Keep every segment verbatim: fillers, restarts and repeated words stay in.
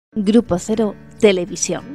Grupo Cero Televisión.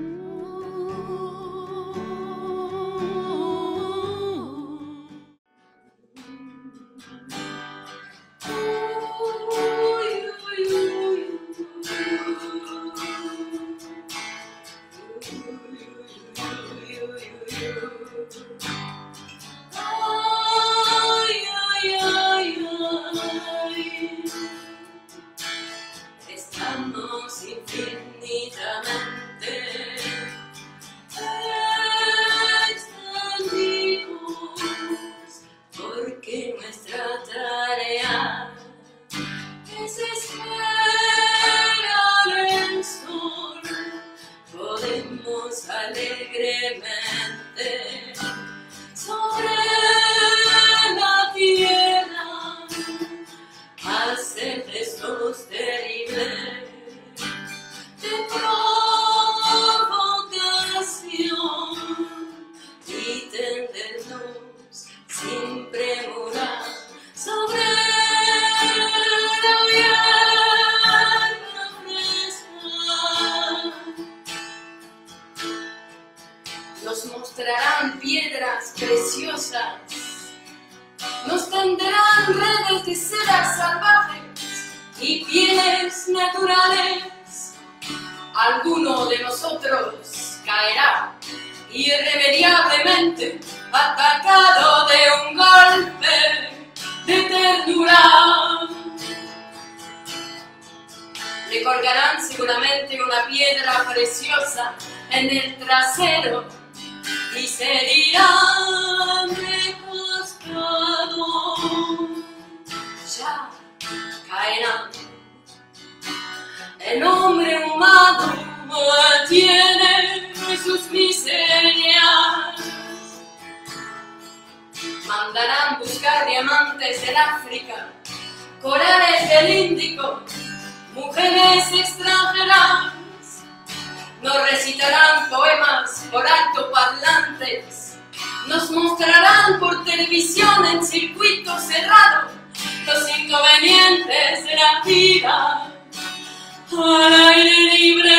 Nos mostrarán piedras preciosas, nos tenderán redes de seda salvajes y pieles naturales. Alguno de nosotros caerá irremediablemente, atacado de un golpe de ternura. Le colgarán seguramente una piedra preciosa en el trasero y se dirán recostado, ya caerán. El hombre humano tiene sus miserias. Mandarán buscar diamantes del África, corales del Índico, mujeres extranjeras. Nos recitarán poemas por altoparlantes, nos mostrarán por televisión en circuito cerrado los inconvenientes de la vida al aire libre.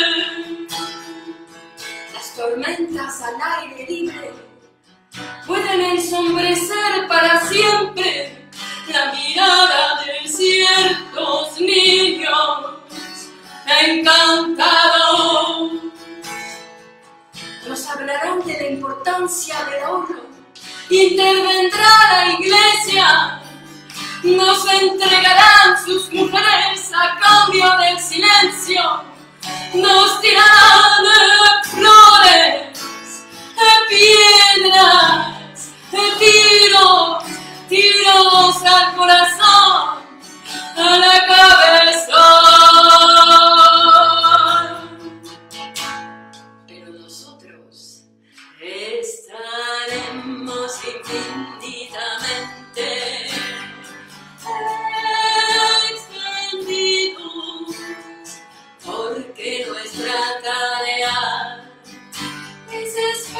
Las tormentas al aire libre pueden ensombrecer para siempre la mirada de ciertos niños encantados. Nos hablarán de la importancia del ahorro, intervendrá la iglesia, nos entregarán sus mujeres a cambio del silencio, nos tirarán flores, piedras, tiros, tiros al corazón, a la cabeza. Pero nosotros estaremos infinitamente extendidos, porque nuestra tarea es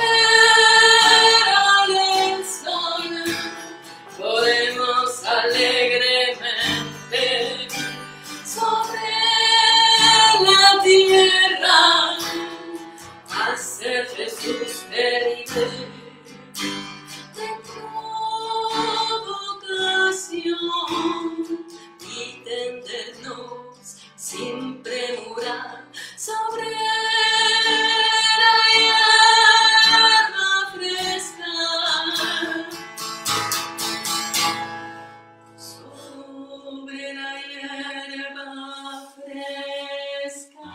esperar el sol. Podemos alegremente sobre la tierra hacer Jesús terrible de provocación y tendernos sin premura sobre la hierba fresca. Sobre la hierba fresca.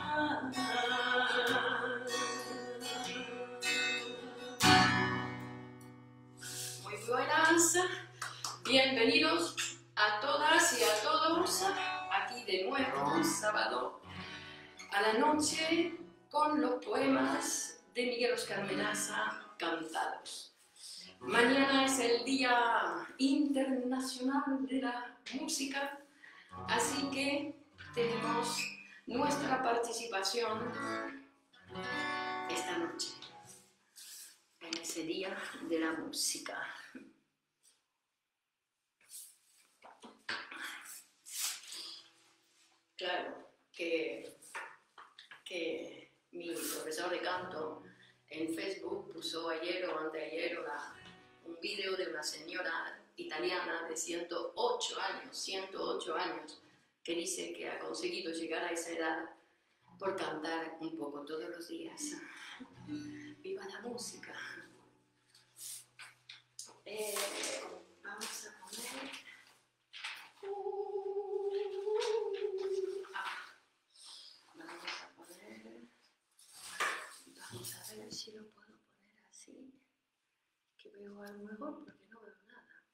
Muy buenas, bienvenidos a todas y a todos aquí de nuevo sábado a la noche con los poemas de Miguel Oscar Menaza cantados. Mañana es el Día Internacional de la Música, así que tenemos nuestra participación esta noche en ese Día de la Música. Claro que profesor de canto, en Facebook puso ayer o anteayer una, un video de una señora italiana de ciento ocho años, ciento ocho años, que dice que ha conseguido llegar a esa edad por cantar un poco todos los días. ¡Viva la música! Eh, vamos a poner... Ah, vamos a poner... Vamos a ver si lo puedo poner así, que veo algo mejor porque no veo nada.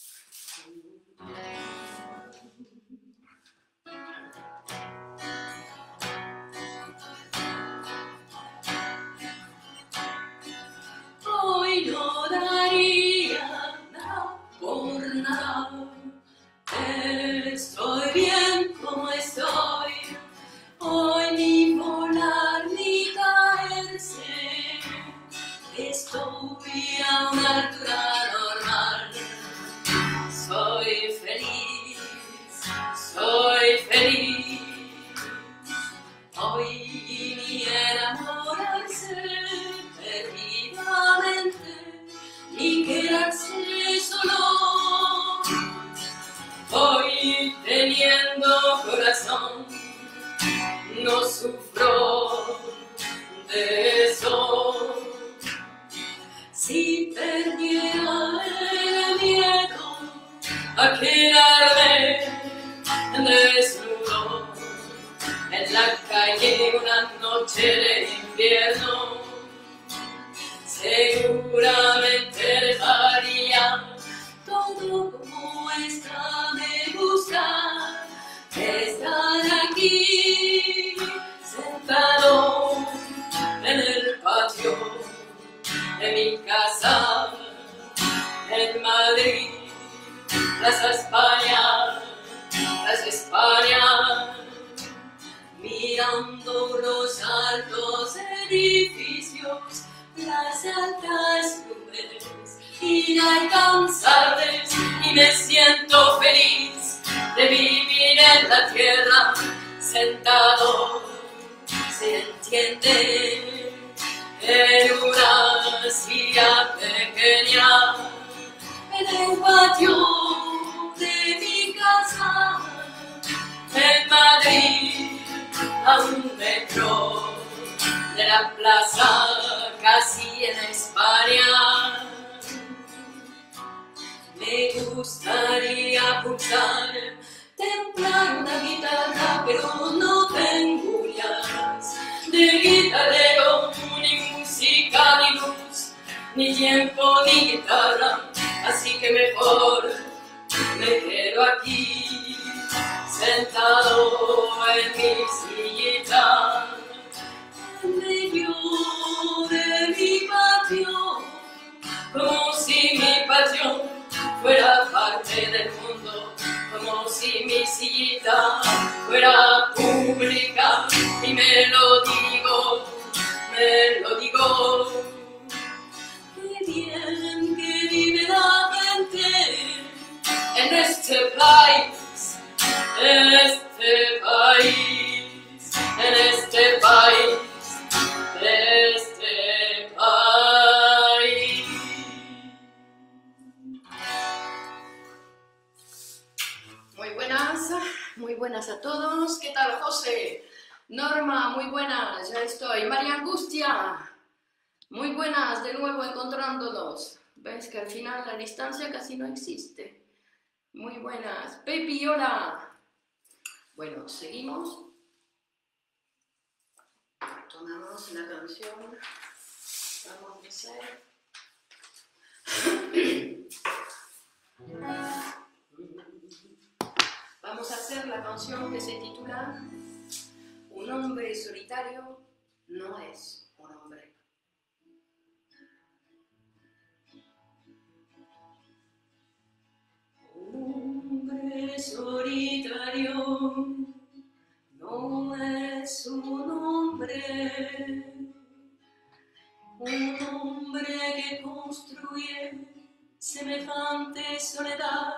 Hoy no daría nada por nada, estoy bien como estoy, hoy ni volar ni caerse, estoy a una altura normal, soy feliz, soy feliz, hoy ni enamorarse perdidamente, ni quedarse solo, hoy teniendo corazón, no sufro de eso. Si perdiera el miedo a quedarme desnudo en la calle una noche de invierno, seguramente dejaría todo como está. Me gusta estar aquí sentado en el patio de mi casa en Madrid, Plaza España, Plaza España, mirando los altos edificios, las altas nubes inalcanzables, y me siento feliz de vivir en la tierra sentado, se entiende, en una silla pequeña en el patio de mi casa en Madrid, a un metro de la plaza, casi en España. Me gustaría pulsar, templar una guitarra, pero no tengo uñas de guitarrero, ni música, ni luz, ni tiempo, ni guitarra, así que mejor me quedo aquí, sentado en mi sillita, en medio de mi patio, como si mi patio fuera parte del mundo, como si mi sillita fuera pública, y me lo digo, me lo digo. Qué bien que vive la gente en este país, en este país, en este país, en este país. Muy buenas, muy buenas a todos. ¿Qué tal, José? Norma, muy buenas, ya estoy. María Angustia, muy buenas, de nuevo encontrándonos. ¿Ves que al final la distancia casi no existe? Muy buenas. Pepi, hola. Bueno, seguimos. Tomamos la canción. Vamos a hacer... Vamos a hacer la canción que se titula Un hombre solitario no es un hombre. Un hombre solitario no es un hombre. Un hombre que construye semejante soledad,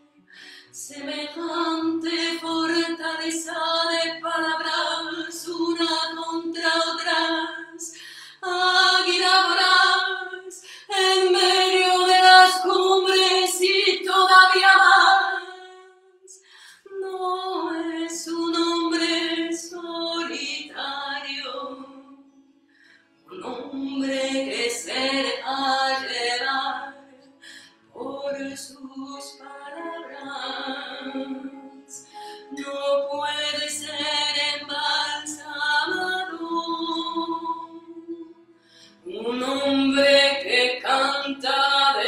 semejante fortaleza de palabras, una contra otras, hombre que se deja llevar por sus palabras no puede ser embalsamado. Un hombre que canta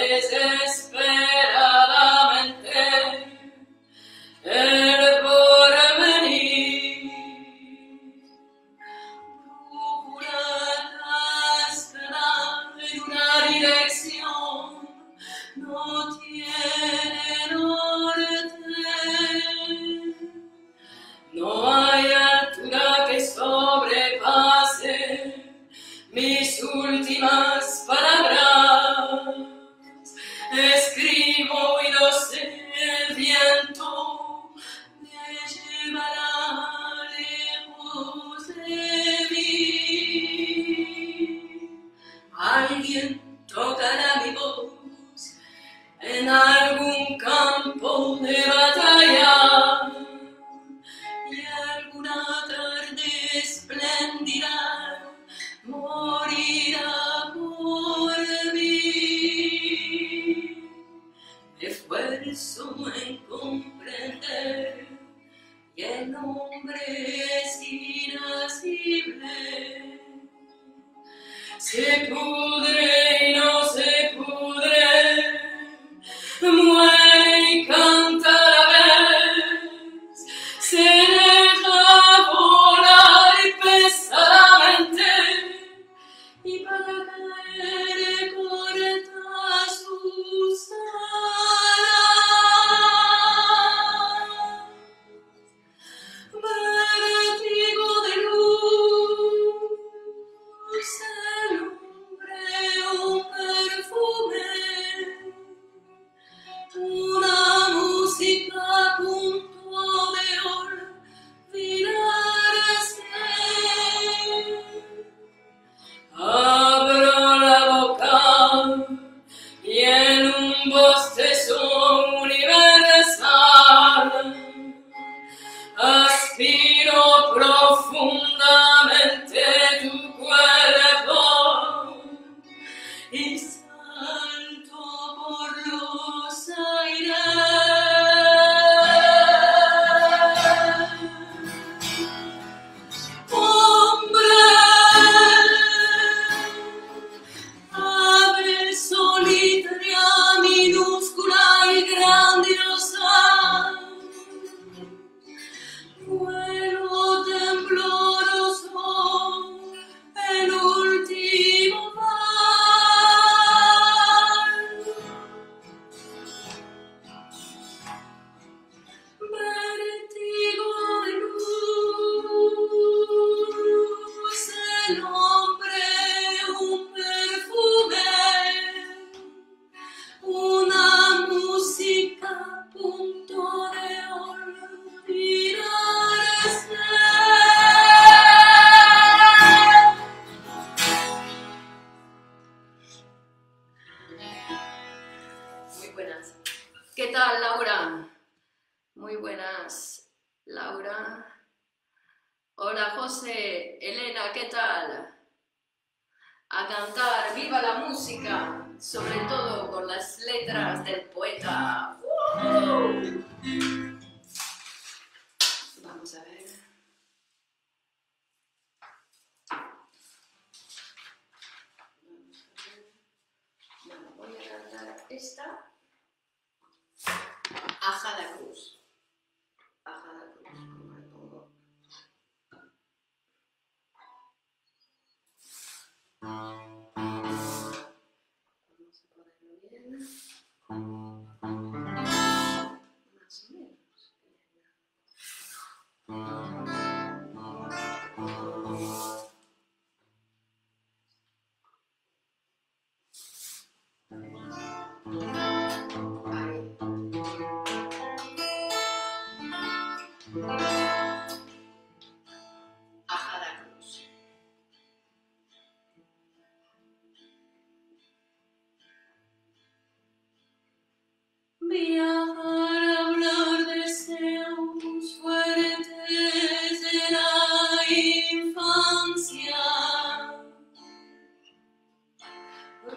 desesperadamente el porvenir, brújula cascada en una dirección, no tiene norte. No hay altura que sobrepase mis últimas palabras. Escribo y lo sé, el viento me llevará lejos de mí. Alguien tocará mi voz en algún campo de batalla, y alguna tarde espléndida morirá por mí. Me esfuerzo en comprender que el hombre es irascible, se pudre y no se pudre, muere y canta a la vez, se deja volar pesadamente y para caer corta sus alas. Vértigo de luz, el hombre un perfume, una música a punto de olvidarse. Abro la boca y en un bostezo universal aspiro profundamente tu cuerpo y salto por los aires. Hombre, ave solitaria, minúscula y grandiosa, vuelo tembloroso, el último mal. Vértigo de luz, el hombre un perfume, una música a punto de olvidarse. Muy buenas. ¿Qué tal, Laura? Muy buenas, Laura. Hola, José. Elena, ¿qué tal? A cantar, viva la música, sobre todo con las letras del poeta. ¡Woo! Vamos a ver. Bueno, voy a cantar esta. Ajada Cruz. Ajada Cruz, como le pongo. Vamos a ponerlo bien. Más o menos.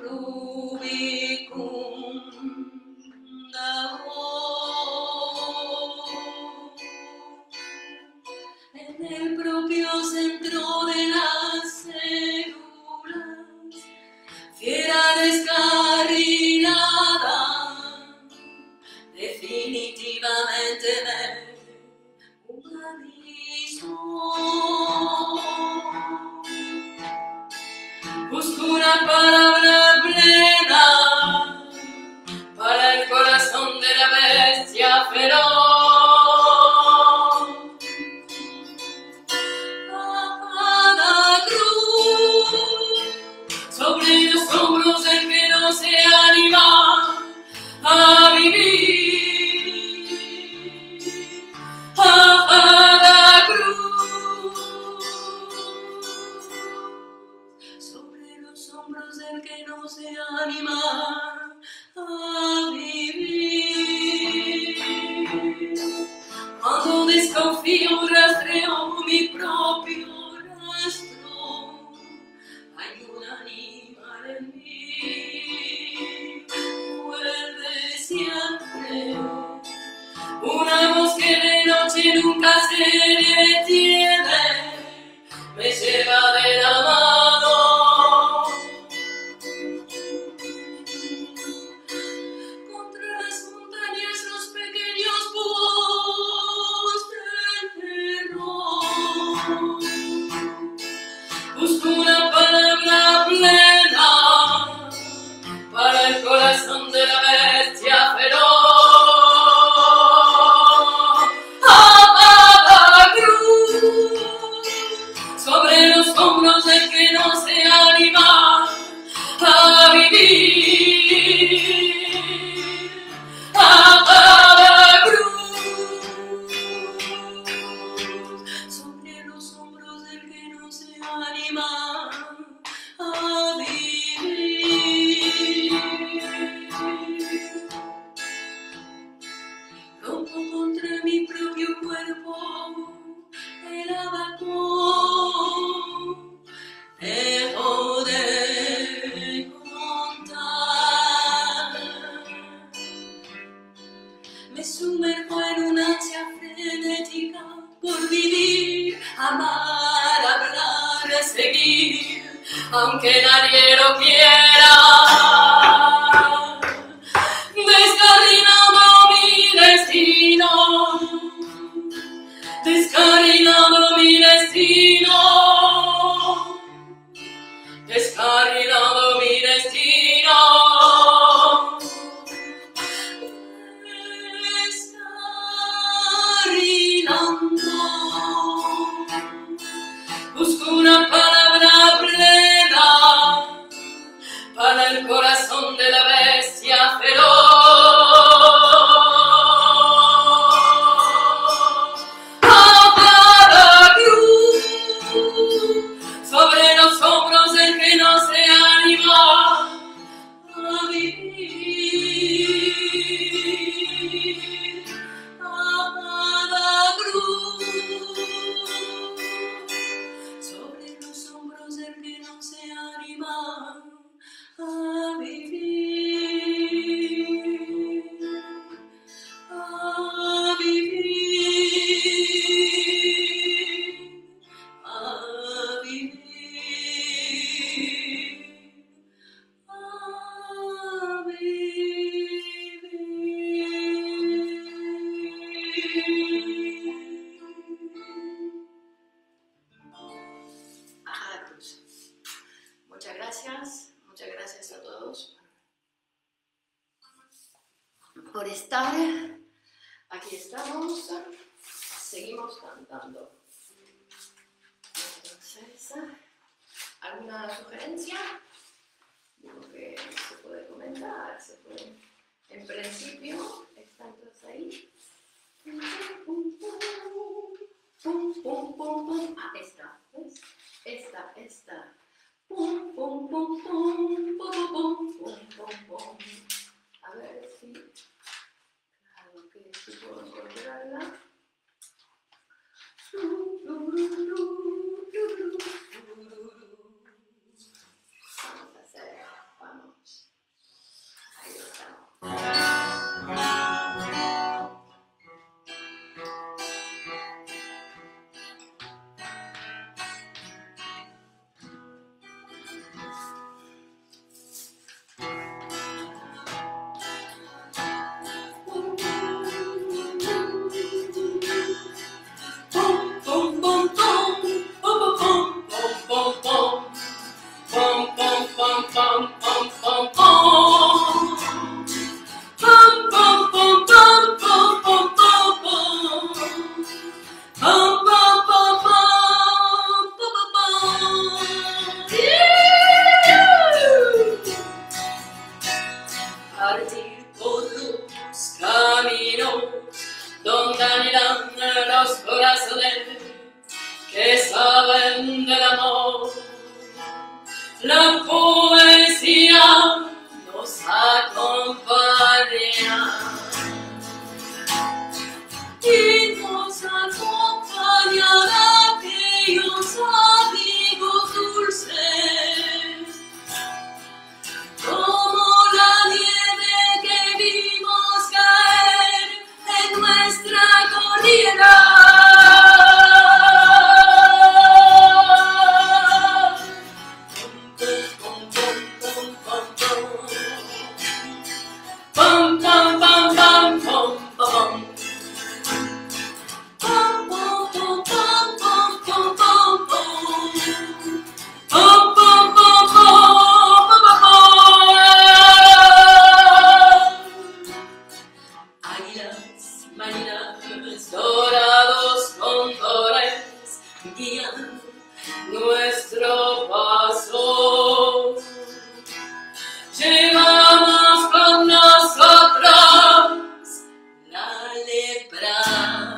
en el propio centro de las células, fiera descarrilada, definitivamente me humanizó. Busco una palabra plena para el corazón de la bestia feroz. Sobre los hombros del que no se anima a vivir, a cada cruz. Sobre los hombros del que no se anima a vivir. Cuando desconfío, rastreo mi propio rastro. Hay un animal en mí, vuelve siempre. Una voz que de noche nunca se detiene, me lleva de la mano. Contra las montañas los pequeños búhos del terror. Busco una palabra plena para el corazón de la bestia feroz. A cada cruz, sobre los hombros del que no se anima a vivir. A cada cruz, sobre los hombros del que no se anima a vivir. Rompo contra mi propio cuerpo el abacón. Dejo de contar. Me sumerjo en una ansia frenética por vivir, amar, hablar, seguir, aunque nadie lo quiera. Descarrilando mi destino, descarrilando mi destino, descarrilando mi destino. Descarrilando. Busco una palabra plena para el corazón de la bestia feroz. A cada cruz, sobre los hombros del que no se anima a vivir. A cada cruz, sobre los hombros del que no se anima a vivir, a vivir, a vivir, a vivir. A cada cruz. Muchas gracias, muchas gracias a todos por estar. Aquí estamos, seguimos cantando. Entonces, ¿alguna sugerencia? Digo que se puede comentar, se puede. En principio, están todos ahí. Pum, pum, pum, pum, pum. Ah, esta, ¿ves? Esta, esta. Pum, pum, pum, pum, pum, pum, pum, pum, pum. A ver si, claro que sí puedo encontrarla. Vamos a hacer, vamos. amor. La poesía nos acompaña y nos acompañará aquellos amigos dulces, como la nieve que vimos caer en nuestra colina. Dorados cóndores guían nuestro paso. Llevamos con nosotros la lepra,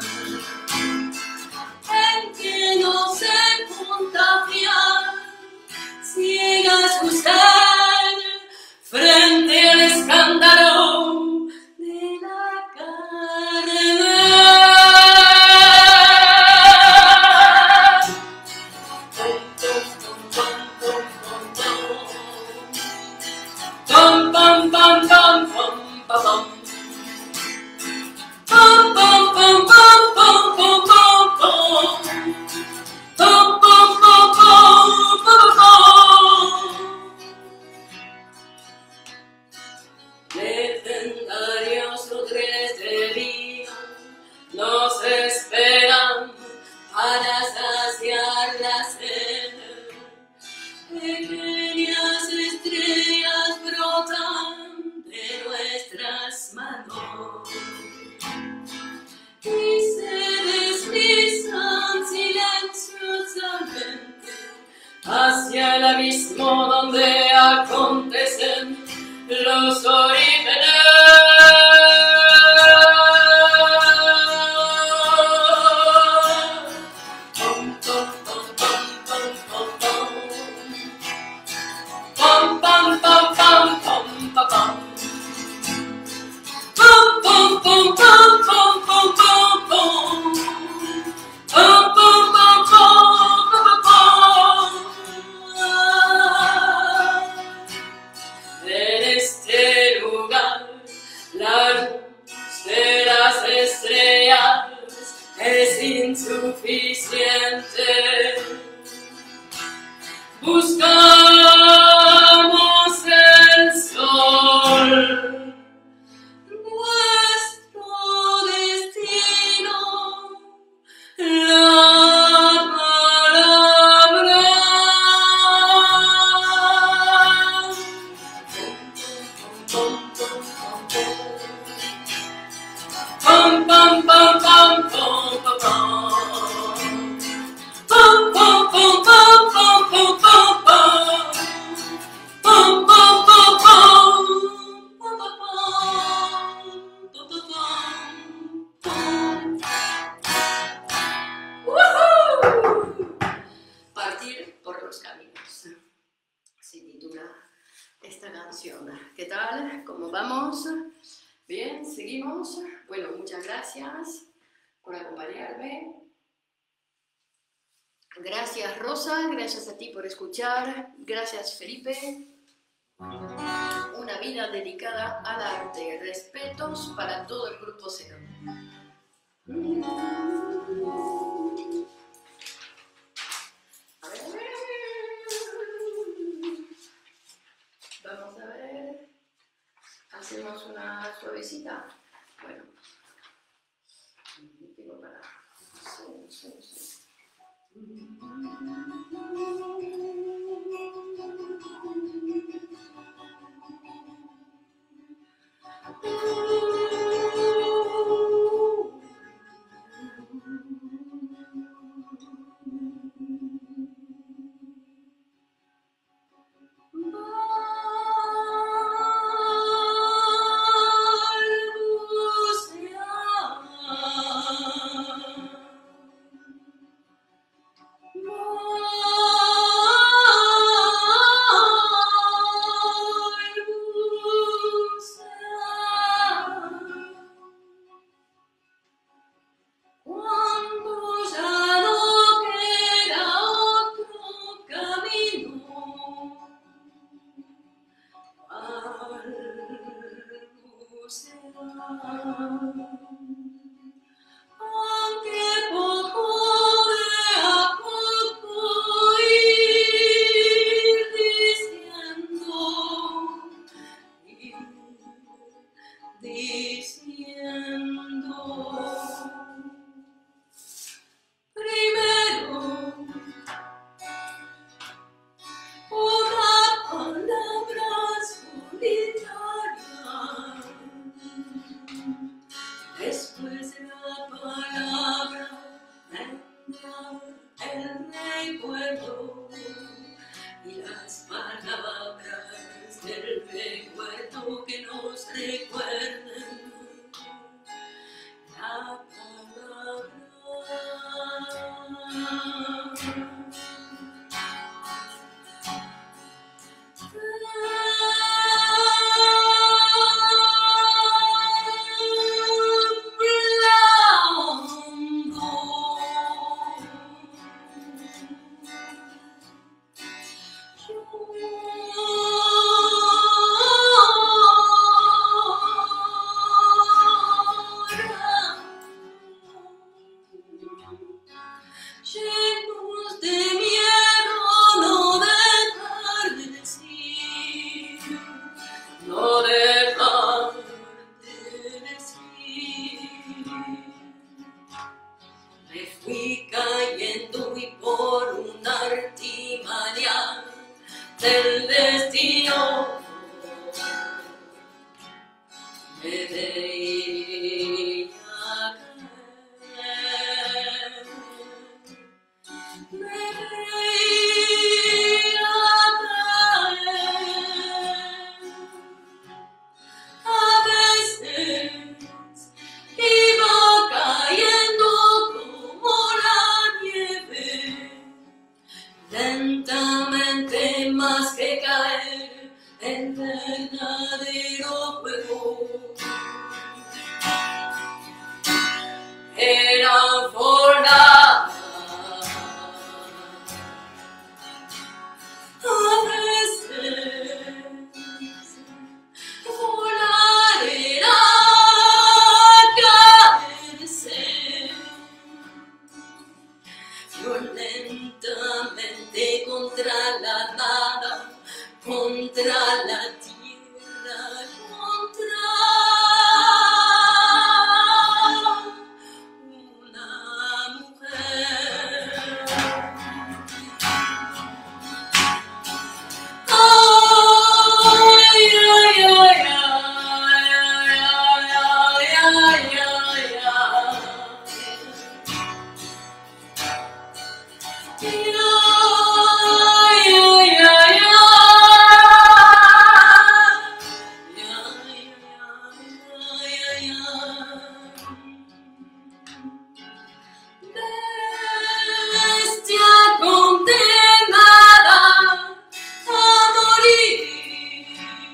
en que no se contagia, ciega usted frente al escándalo de la carne. Pam pam pam pam pam pam pam pam pam pam pam pam pam pam pam pam. Legendarios lugares de día nos esperan para saciar la sed. Pequeñas estrellas brotan de nuestras manos y se deslizan silenciosamente hacia el abismo donde acontecen los orígenes. Pam pam pam pam pam pam pam pam pam pam pam pam pam pam pam pam. En este lugar la luz de las estrellas es insuficiente. Buscamos el sol, nuestro destino, la palabra. Pam pam pam pam pam pam pam pam pam pam pam pam pam pam Partir por los caminos, se titula esta canción. ¿Qué tal? ¿Cómo vamos? Bien, seguimos. Bueno, muchas gracias por acompañarme. Gracias Rosa, gracias a ti por escuchar. Gracias Felipe. Una vida dedicada al arte. Respetos para todo el grupo Cero. A ver. Vamos a ver. Hacemos una suavecita. Bueno. Tengo para... Sí, sí, sí. Balbucear. y las palabras del recuerdo que nos recuerden la palabra. Llenos de miedo, no dejar de decir, no dejar de decir. Me fui cayendo y por una artimaña del destino me veía caer, me veía caer. A veces iba cayendo como la nieve, lentamente más que caer en verdadero fuego. Era volar, a veces volar era caerse violentamente contra la nada, contra la tierra, contra una mujer. Ay, ay, ay, ay, ay, ay, bestia condenada a morir,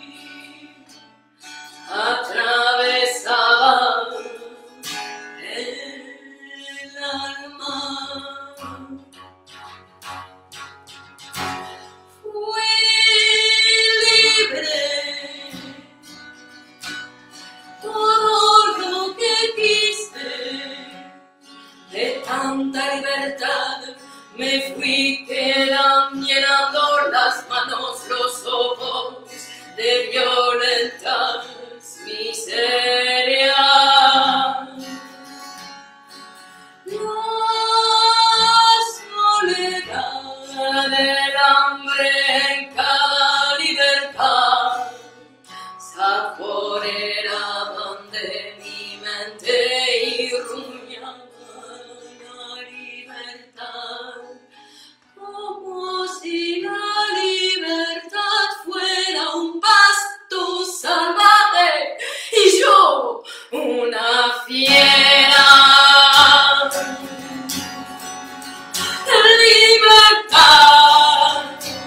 atravesaba el alma. Fui libre, todo lo que quise, de tanta libertad me fui quedando, llenando las manos, los ojos de violentas miserias. La soledad del hambre en cada libertad saboreaban de mi mente y rumiaban la libertad, como si la libertad fuera un pasto salvaje y yo una fiera. Libertad,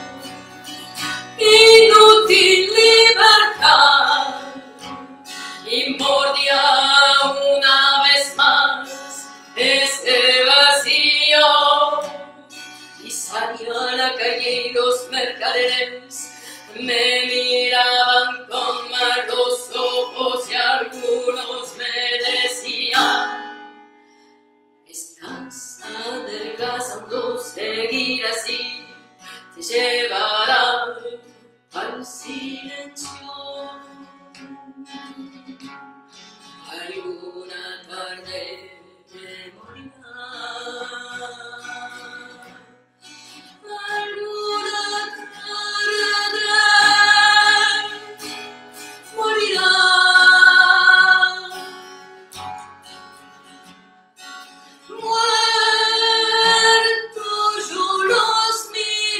inútil libertad, y mordía una vez más ese vacío, y salí a la calle y los mercaderes me miraban con malos ojos y algunos me decían: estás adelgazando, seguir así te llevará al silencio. Alguna tarde me morirá, alguna tarde morirá. Muerto yo los miraré.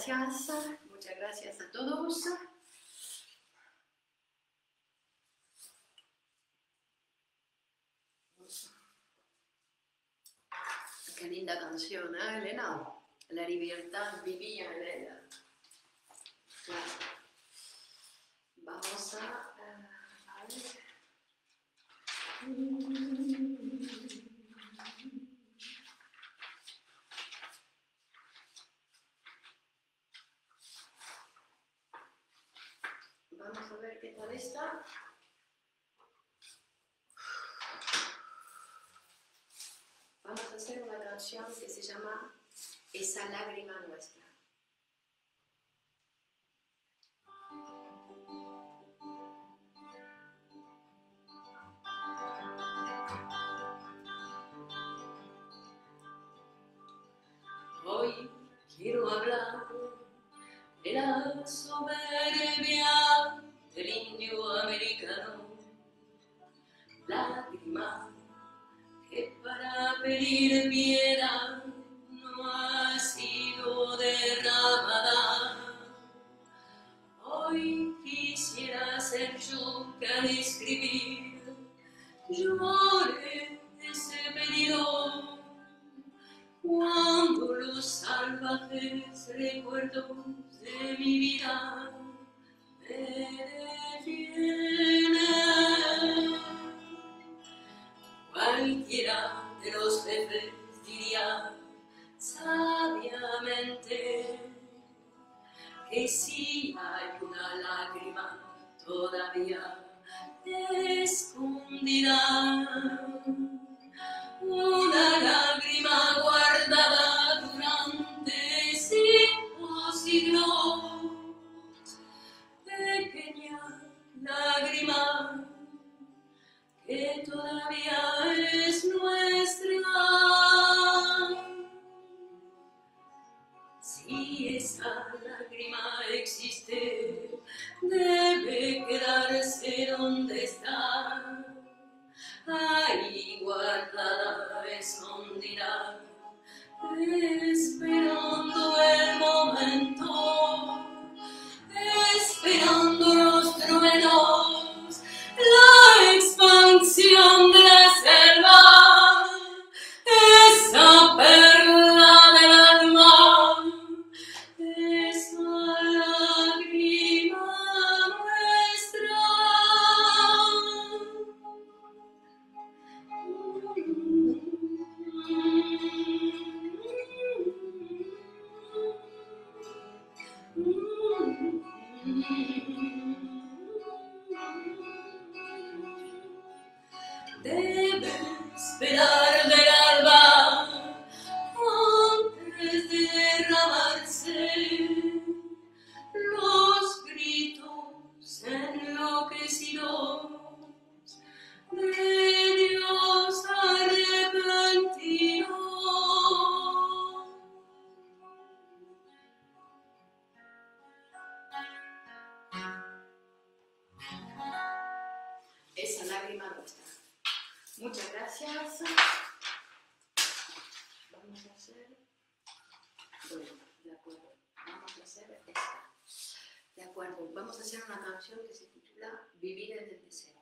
gracias, muchas gracias a todos. Qué linda canción, ¿eh, Elena? La libertad vivía en ella. Claro. Vamos a, uh, a ver. Vamos a ver qué tal está. Vamos a hacer una canción que se llama Esa lágrima nuestra. Hoy quiero hablar de la soberbia del indio americano, lágrima que para pedir piedad no ha sido derramada. Hoy quisiera ser yo que al escribir llore ese pedido, cuando los salvajes recuerdos de mi vida me detienen. Cualquiera de los jefes diría sabiamente que si hay una lágrima todavía escondida, una lágrima guardada durante siglos, siglos, pequeña lágrima que todavía es nuestra. Si esa lágrima existe, debe quedarse donde está, ahí guardada, escondida, esperando el momento, esperando los truenos, la expansión de la selva, esa perla del alma, esa lágrima nuestra. Debe esperar del alba antes de derramarse los gritos enloquecidos de Dios arrepentido. Esa lágrima nuestra. Muchas gracias. Vamos a hacer... Bueno, de acuerdo. Vamos a hacer esta. De acuerdo. Vamos a hacer una canción que se titula Vivir desde el deseo.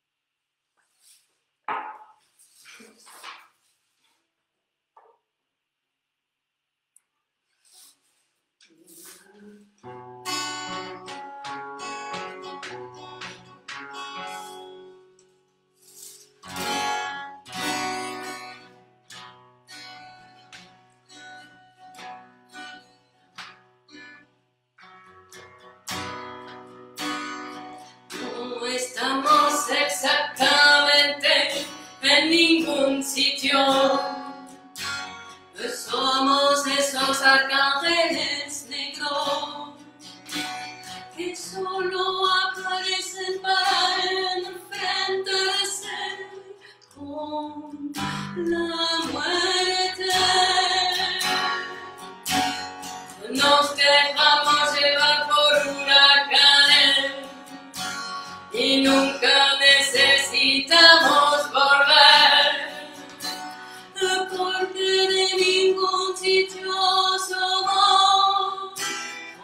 No estamos exactamente en ningún sitio. Somos esos arcángeles negros que solo aparecen para enfrentarse con la muerte. Nos dejamos llevar por huracanes y nunca necesitamos volver, porque de ningún sitio somos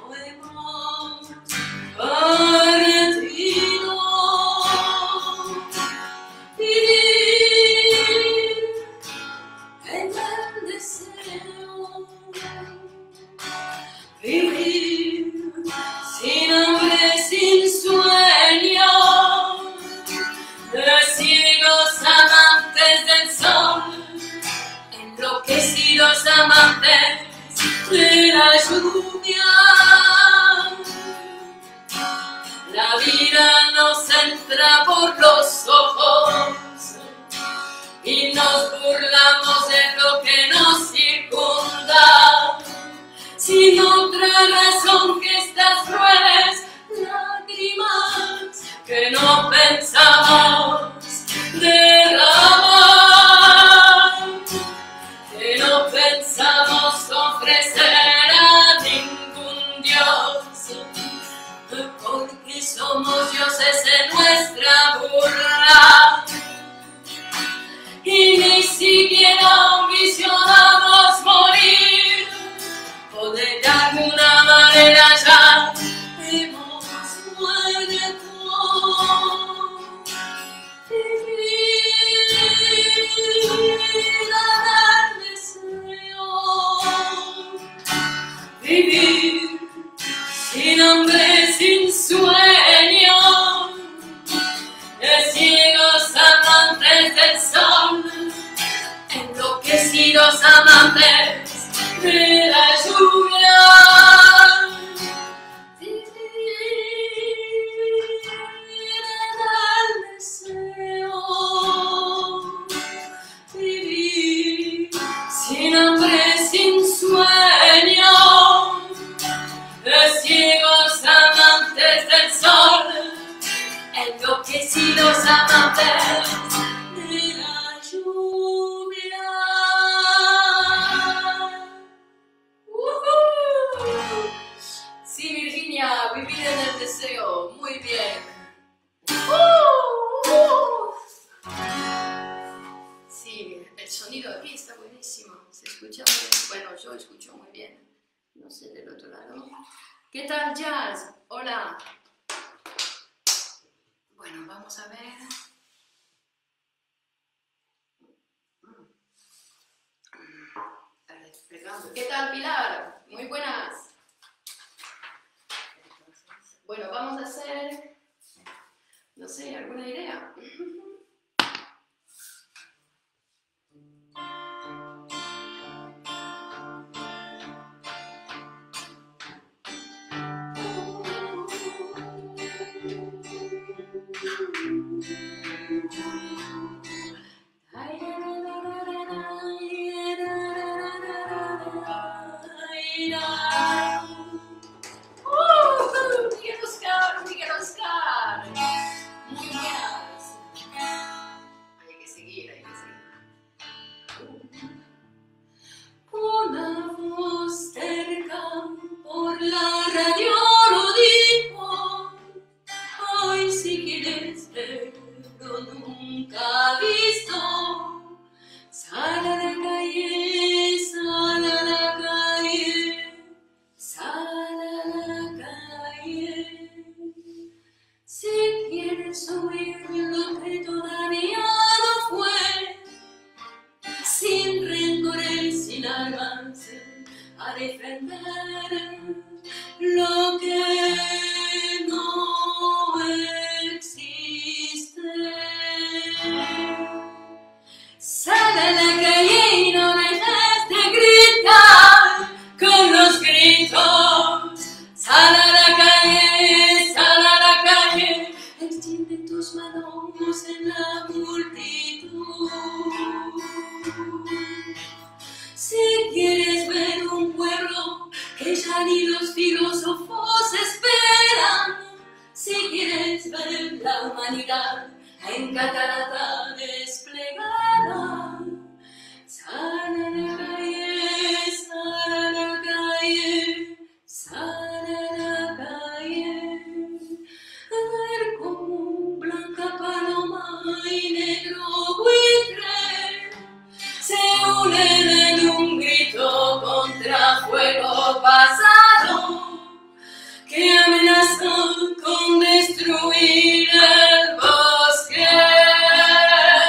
lluvia. La vida nos entra por los ojos y nos burlamos de lo que nos circunda, sin otra razón que estas crueles lágrimas que no pensamos derramar, que no pensamos ofrecer a ningún Dios, porque somos dioses en nuestra burla y ni siquiera ambicionamos morir, o de alguna manera ya hemos muerto. Vivir al deseo, vivir sin hambre, sin sueño, de ciegos amantes del sol, enloquecidos amantes de la lluvia. Vivir al deseo, vivir sin hambre, sin sueño, de ciegos amantes del sol, enloquecidos amantes de la lluvia. Uh-huh. Sí, Virginia, vivir en el deseo, muy bien. Uh-huh. Sí, el sonido aquí está buenísimo, se escucha muy bien. Bueno, yo escucho muy bien, no sé del otro lado. ¿Qué tal, Jazz? Hola. Bueno, vamos a ver. ¿Qué tal, Pilar? Muy buenas. Bueno, vamos a hacer, no sé, ¿alguna idea? Miguel Oscar, Miguel Oscar. Muy buenas. Hay que seguir, hay que seguir. Una voz cerca por la radio lo dijo. Hoy si quieres verlo nunca visto, sal a la calle, sal a la calle, sal a la calle. Si quieres oír lo que todavía no fue, sin rencores, sin armas, a defender lo que no existe. Sal a la calle y no dejes de gritar con los gritos. Sal a la calle, sal a la calle, extiende tus manos en la multitud. Si quieres ver un pueblo que ya ni los filósofos esperan, si quieres ver la humanidad en catarata desplegada, sal a la calle, sal a la calle, sal a la calle, a ver cómo blanca paloma y negro buitre se unen en un grito contra fuego pasado que amenaza con destruir el bosque.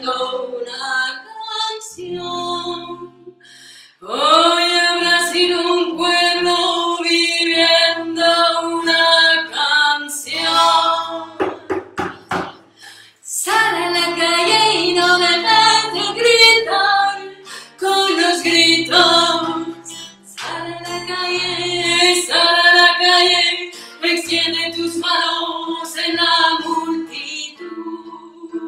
cantando una canción. Hoy habrá sido un pueblo viviendo una canción. Sale a la calle y no dejes de gritar con los gritos. Sale a la calle, sale a la calle, extiende tus manos en la multitud.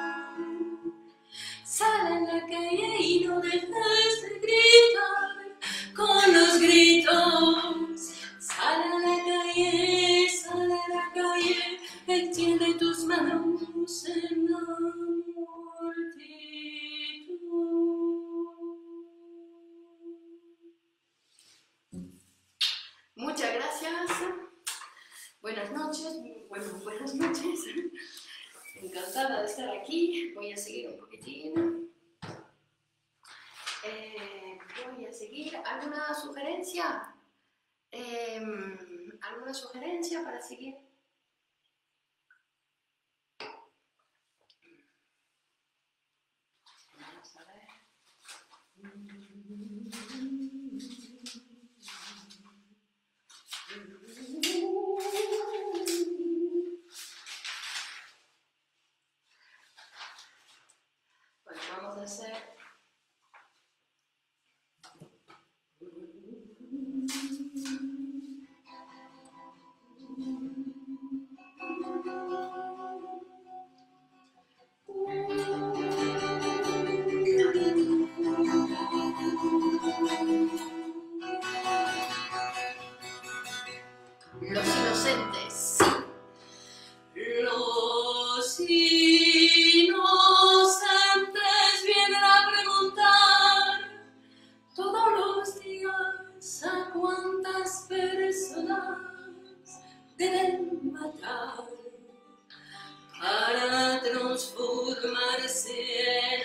Sale a la calle y no dejes de gritar con los gritos. Sale a la calle, sale a la calle, extiende tus manos en la multitud. Muchas gracias. Buenas noches. Bueno, buenas noches. Encantada de estar aquí. Voy a seguir un poquitín. Eh, voy a seguir. ¿Alguna sugerencia? Eh, ¿Alguna sugerencia para seguir? Vamos a ver. Pues vamos a hacer Los inocentes, sí. Los inocentes vienen a preguntar todos los días a cuántas personas deben matar para transformarse en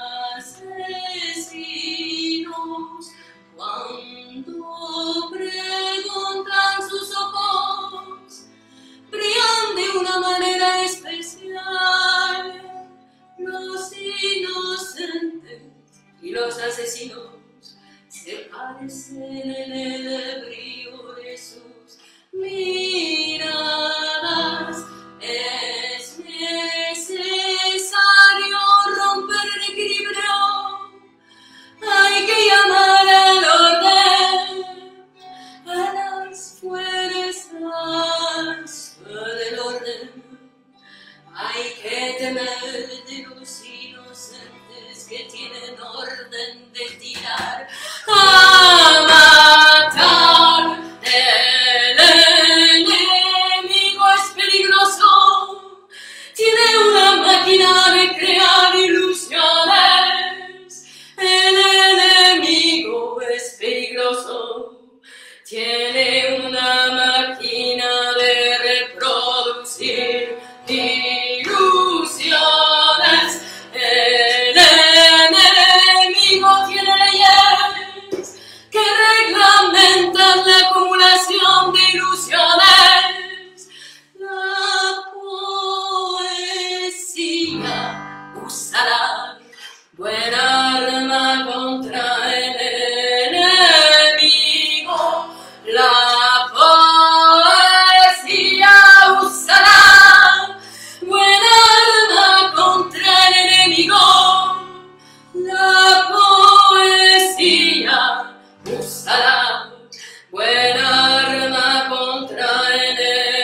asesinos. Cuando preguntan, sus ojos brillan de una manera especial. Los inocentes y los asesinos se parecen en el brillo de sus miradas. Es necesario romper el equilibrio. Hay que llamar al orden, a las fuerzas del orden. Hay que temer de los inocentes que tienen orden de tirar a matar. El enemigo es peligroso, tiene una máquina de crear ilusiones. El enemigo es peligroso, tiene una máquina de reproducir ilusiones. El enemigo tiene leyes que reglamentan la acumulación de ilusiones. La poesía usará buena arma contra el enemigo. La poesía usará buena arma contra el enemigo. La poesía usará buena arma contra el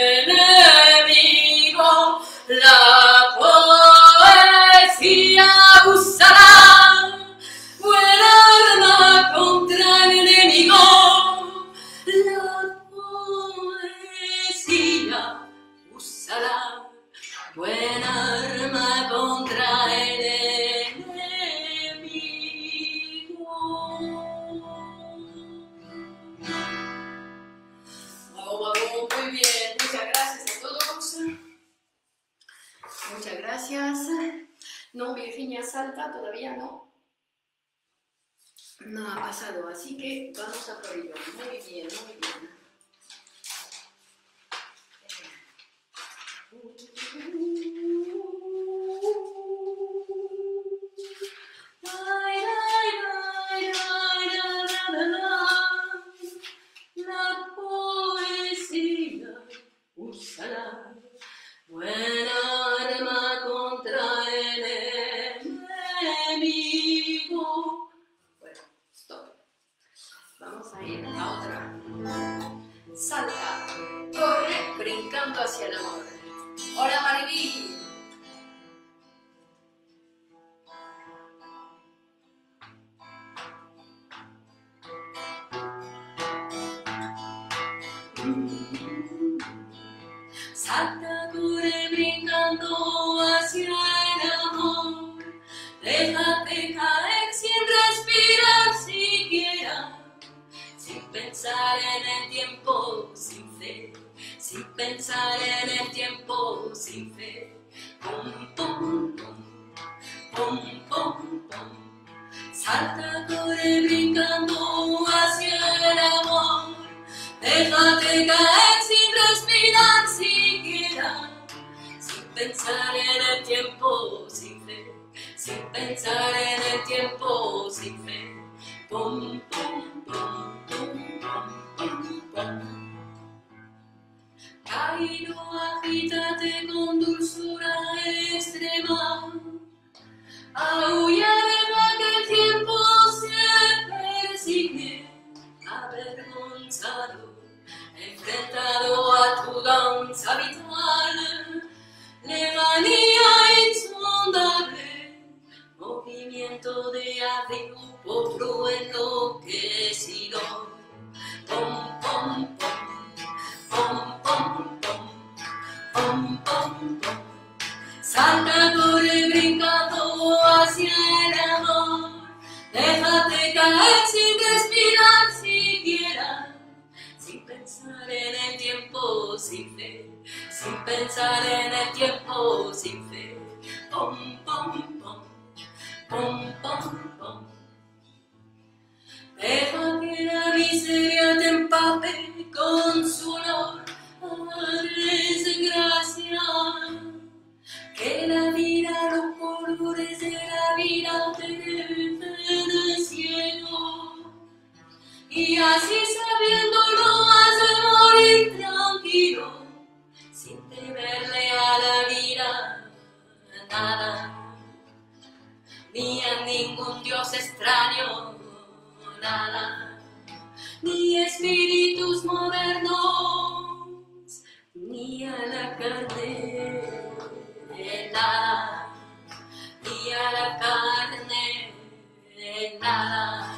enemigo. La poesía usará buena arma contra el enemigo. La poesía usará buena arma contra el enemigo. Bravo, bravo, muy bien, muchas gracias a todos. Muchas gracias. No, Virginia Salta, todavía no. No ha pasado, así que vamos a por ello. Muy bien, muy bien. hacia el amor. Hola Maribí. Salta, corre brincando hacia el amor, déjate caer sin respirar siquiera, sin pensar en el tiempo, sin fe, sin pensar en el tiempo, sin fe. Pum, pum, pum, pum, pum, pum. Salta, corre brincando hacia el amor, déjate caer sin respirar siquiera, sin pensar en el tiempo, sin fe, sin pensar en el tiempo, sin fe. Pum, pum, pum, pum, pum, pum, pum. Caído, agítate con dulzura extrema, aúlla, deja que el tiempo se persigue, avergonzado, enfrentado a tu danza vital, lejanía insondable, movimiento de abril, potro enloquecido. Pom, pom, pom, pom, pom, pom, pom, pom, pom. Salta, corre brincando hacia el amor, déjate caer sin respirar siquiera, sin pensar en el tiempo, sin fe, sin pensar en el tiempo, sin fe. Pom, pom, pom, pom, pom, pom. Deja que la miseria te empape con su olor a desgracia, que la vida, los colores de la vida te dejen del cielo, y así sabiéndolo has de morir tranquilo, sin temerle a la vida nada, ni a ningún dios extraño nada, ni espíritus modernos, ni a la carne nada, ni a la carne nada.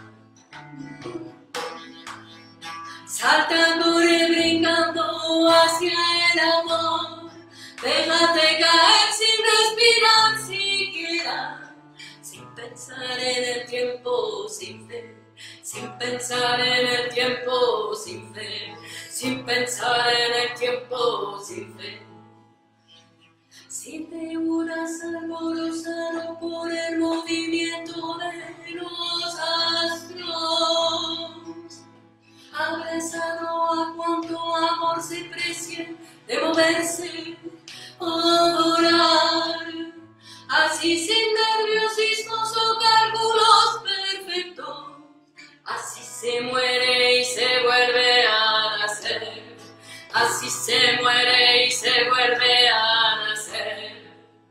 Salta, corre brincando hacia el amor, déjate caer sin respirar siquiera, sin pensar en el tiempo, sin fe, sin pensar en el tiempo, sin fe, sin pensar en el tiempo, sin fe. Si te hubieras alborozado por el movimiento de los astros, abrazado a cuanto amor se precie de moverse, adorar, así sin nerviosismos o cálculos perfectos, así se muere y se vuelve a nacer, así se muere y se vuelve a nacer,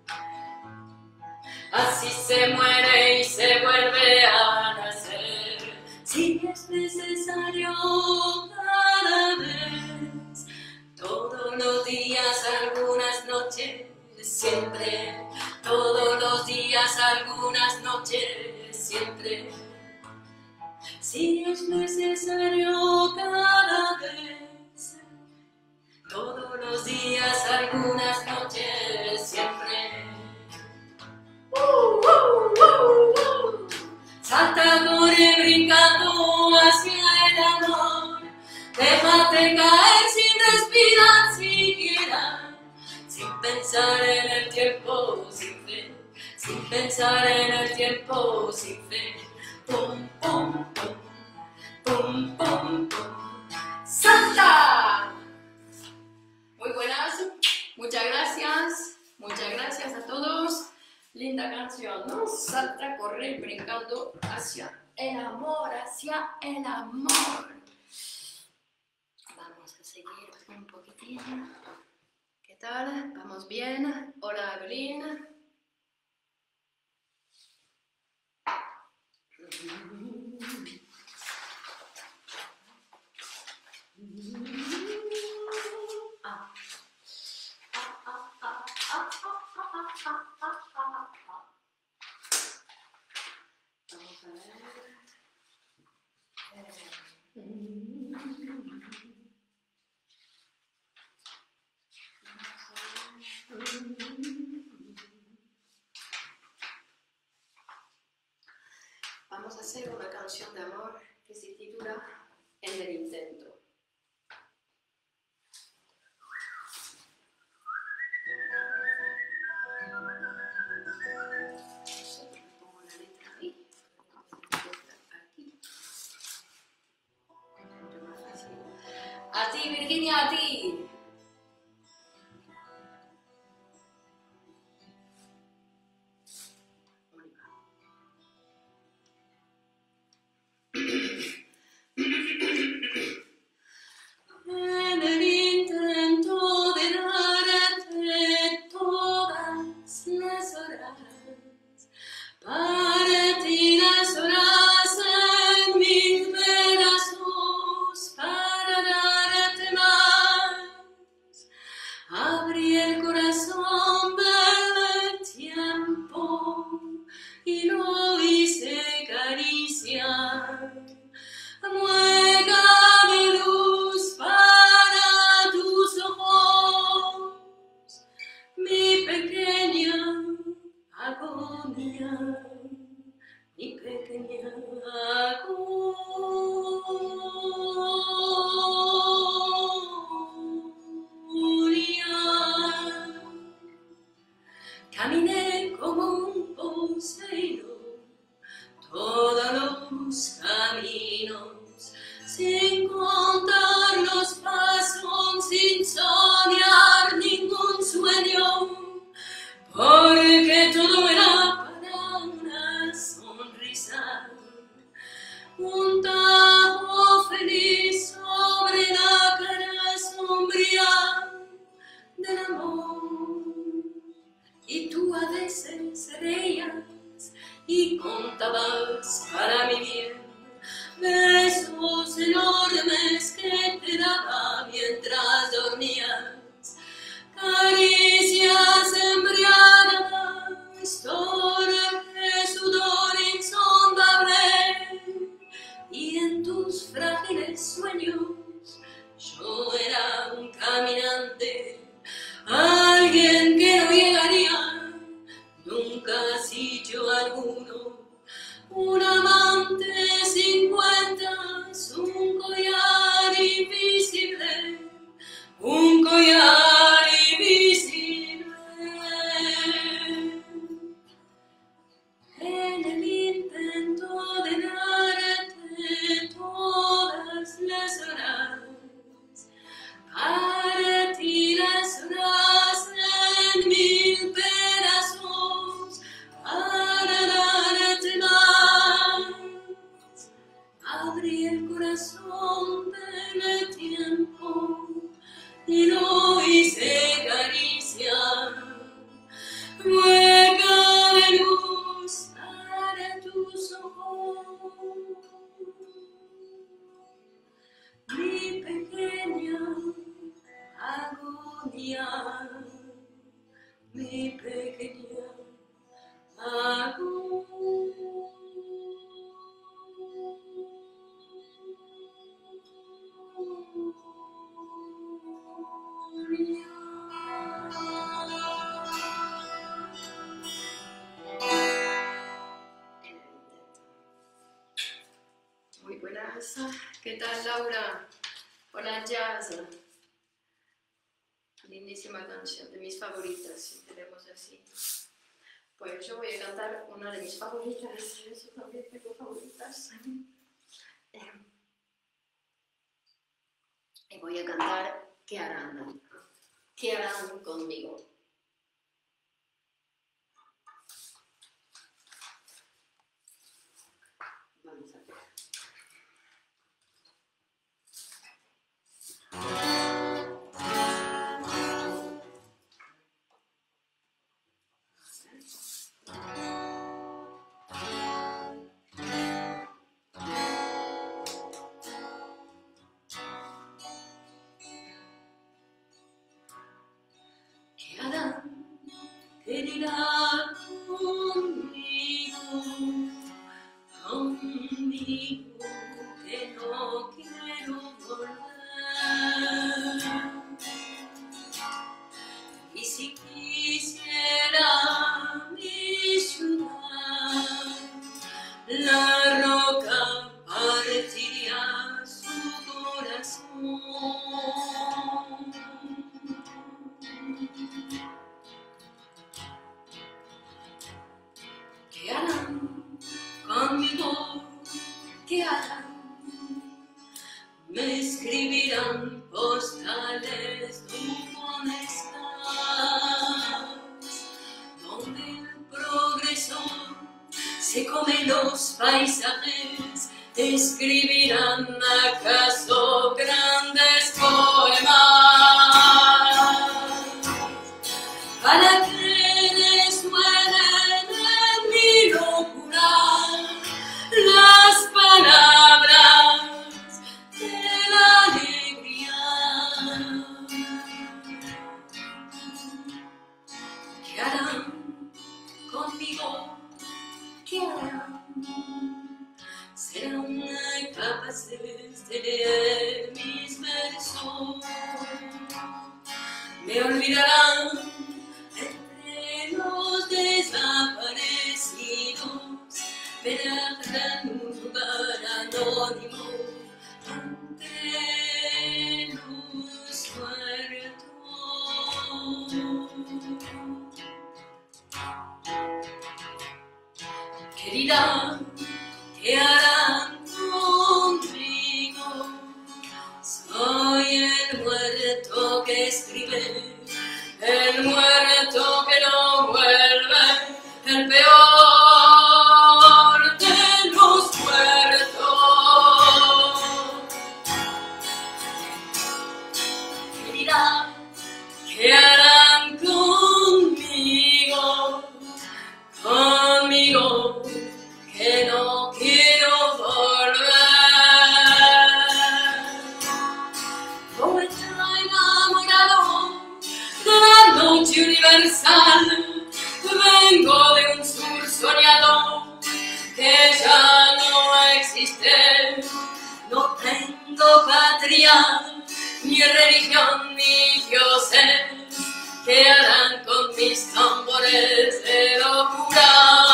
así se muere y se vuelve a nacer, si es necesario cada vez, todos los días, algunas noches, siempre, todos los días, algunas noches, siempre, si es necesario cada vez, todos los días, algunas noches, siempre. Uh, uh, uh, uh. Salta, corre brincando hacia el amor, déjate caer sin respirar siquiera, sin pensar en el tiempo, sin fe, sin pensar en el tiempo, sin fe. Pum, pum, pum, pum, pum, pum. ¡Salta! Muy buenas, muchas gracias, muchas gracias a todos. Linda canción, ¿no? Salta, corre, brincando hacia el amor, hacia el amor. Vamos a seguir un poquitín. ¿Qué tal? ¿Vamos bien? Hola, Evelyn. Ah, Vamos a ver. Vamos a hacer una canción de amor que se titula En el intento. Pongo la letra ahí. Aquí. Mucho más fácil. A ti, Virginia, a ti. En el intento de darte todas las horas, partí las horas en mil pedazos para darte más. Abrí el corazón del tiempo y lo hice cariciar. Mueca de luz para tus ojos, mi pequeña agonía, mi pequeña agonía. Caminé como un poseído todos los caminos, sin contar los pasos, sin soñar ningún sueño, porque todo era para una sonrisa, un tajo feliz sobre la cara sombría del amor. Y tú a veces reías y contabas para mi bien besos enormes que te daba mientras dormías, caricias embriagadas, torpe sudor insondable, y en tus frágiles sueños yo era un caminante, alguien que no llegaría nunca a sitio alguno, un amante sin cuentas, un collar invisible, un collar invisible. En el intento de darte todas las horas, partí las horas en mil pedazos para darte más. Abrí el corazón del tiempo y lo hice caricia, mueca de luz para tus ojos, mi pequeña agonía, mi pequeña Muy buenas. ¿Qué tal, Laura? Hola, Jazz. Lindísima canción, de mis favoritas, si tenemos así. Pues yo voy a cantar una de mis favoritas. Yo también tengo favoritas. Y voy a cantar ¿Qué harán? ¿Qué harán conmigo? Vamos a ver. ¿Qué harán querida conmigo, conmigo, que no quiero volver. Y si quisiera mi ciudad, la roca partiría su corazón. ¿Qué harán conmigo? ¿Qué harán? Me escribirán postales donde estás, donde el progreso se come los paisajes. Escribirán acaso grandes poemas para que resuenen en mi locura las palabras de la alegría. ¿Qué harán conmigo? ¿Qué harán? Serán capaces de leer mis versos, me olvidarán entre los desaparecidos, verán un lugar anónimo entre los muertos. Querida, ¿qué harán conmigo? Soy el muerto que escribe, el muerto que no vuelve, el peor de los muertos. Querida, ¿qué harán conmigo? Conmigo, que no quiero volver. Poeta enamorado de la noche universal, vengo de un sur soñado que ya no existe. No tengo patria, ni religión, ni dioses. ¿Qué harán con mis tambores de locura?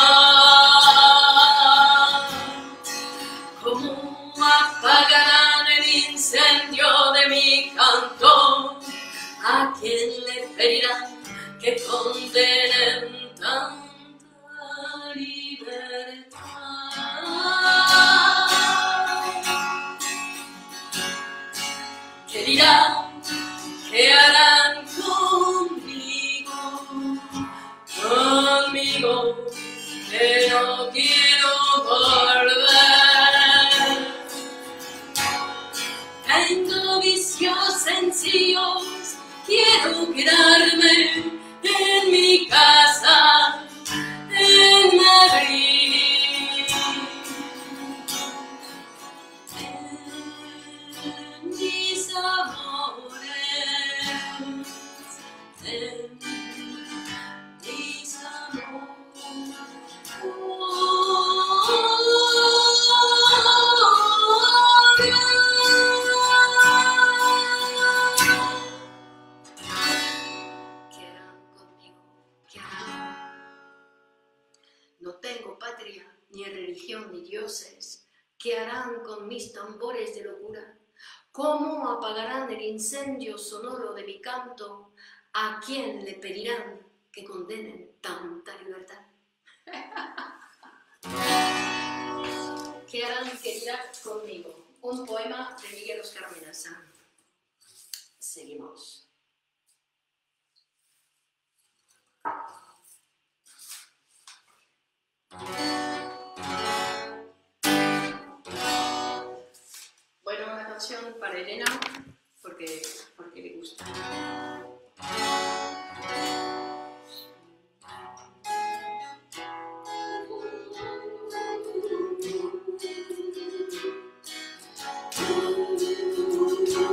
¿Cómo apagarán el incendio de mi canto? ¿A quién le pedirán que condenen tanta libertad? ¿Qué dirán? ¿Qué harán conmigo? Conmigo, que no quiero volver. Tengo vicios sencillos, quiero quedarme en mi casa, en Madrid, en mis amores, en mis amores. No tengo patria, ni religión, ni dioses. ¿Qué harán con mis tambores de locura? ¿Cómo apagarán el incendio sonoro de mi canto? ¿A quién le pedirán que condenen tanta libertad? ¿Qué harán, querida, conmigo? Un poema de Miguel Oscar Menaza. Seguimos. Bueno, una canción para Elena, porque, porque le gusta.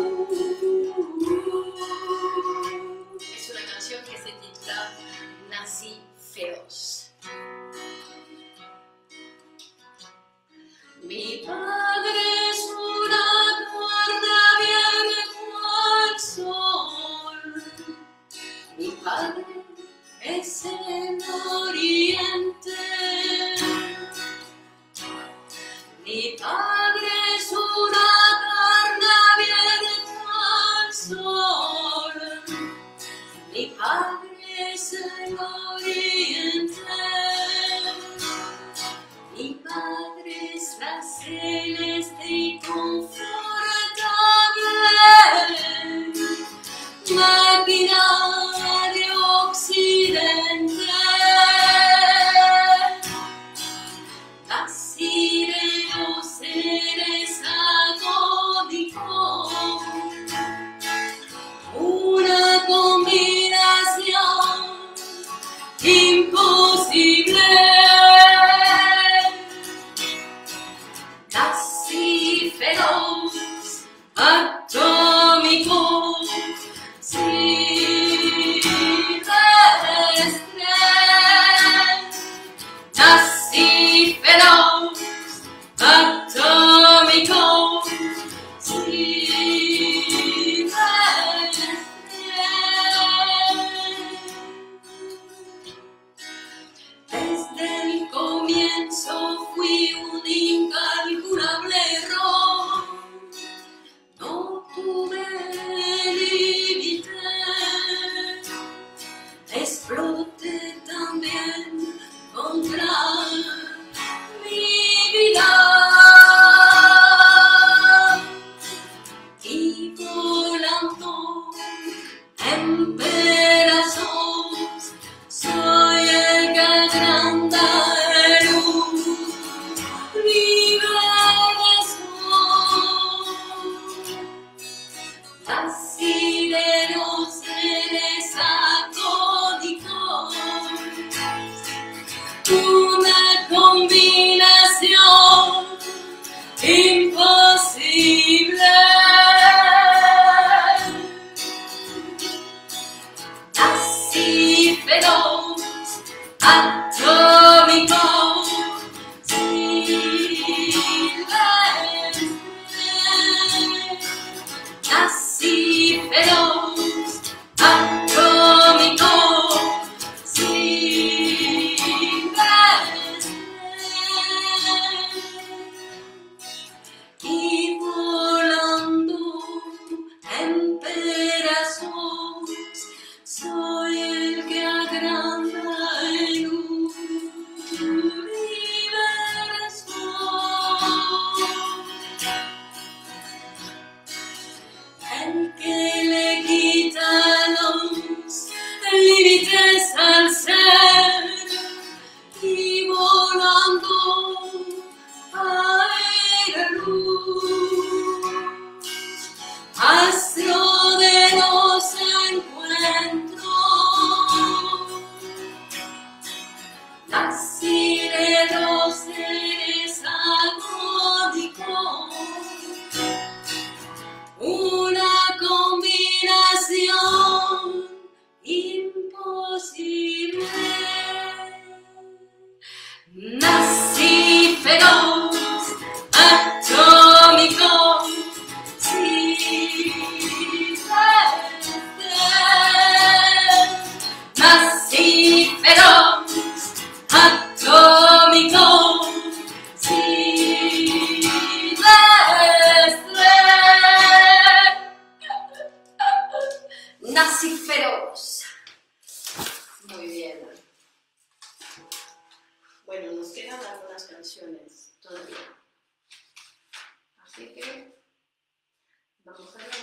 Es una canción que se titula nací feroz. Mi padre es una guarda vieja al sol. Mi padre es el oriente. Mi padre es una guarda vieja al sol. Mi padre es el oriente. Mi padre es la celeste y confortable máquina de occidente. Así de los seres agónicos, una combinación imposible. Nací feroz, atómico, silvestre. Nací feroz, atómico, silvestre. Desde el comienzo fui un incalculable error. No tuve límite. Exploté también contra mi vida. Y volando en pedazos, soy el que agranda el universo. Nací de los seres agónicos, una combinación imposible. Nací feroz, atómico, silvestre. Nací feroz, atómico, silvestre. Y volando en pedazos, soy el que agranda el universo. El que le quita los límites al ser y volando a la luz, astro de los encuentros. Nací de los seres agónicos, una combinación imposible. Nací feroz, atómico, silvestre. Nací feroz, atómico, silvestre. Nací feroz. Muy bien. Bueno, nos quedan algunas canciones todavía. Así que vamos a ver.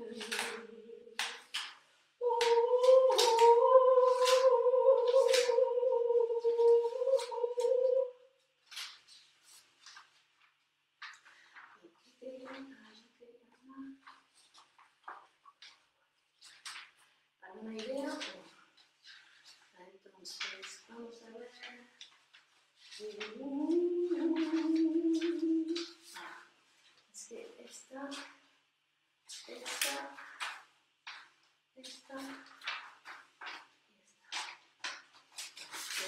¿Alguna idea? Entonces, vamos a ver. Ah, es que esta, esta, esta y esta.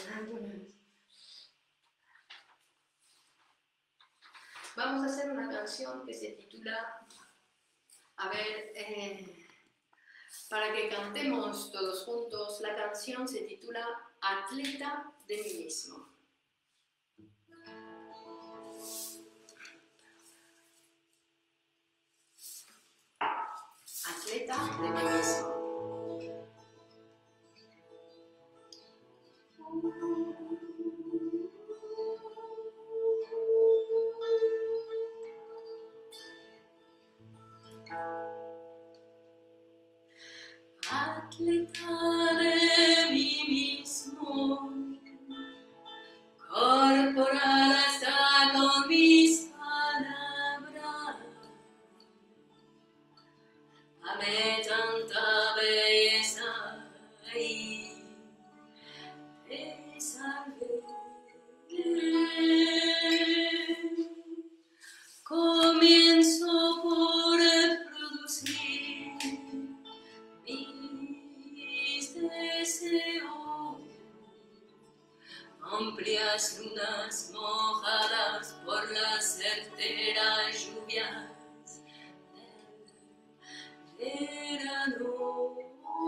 Vamos a hacer una canción que se titula, a ver, eh, para que cantemos todos juntos. La canción se titula Atleta de mí mismo. Atleta de mí mismo. Atleta de mí mismo, corporal hasta con mis palabras. Amé tanta belleza y te salvé. Comienzo por producir mis deseos, amplias lunas mojadas por las certeras lluvias del verano,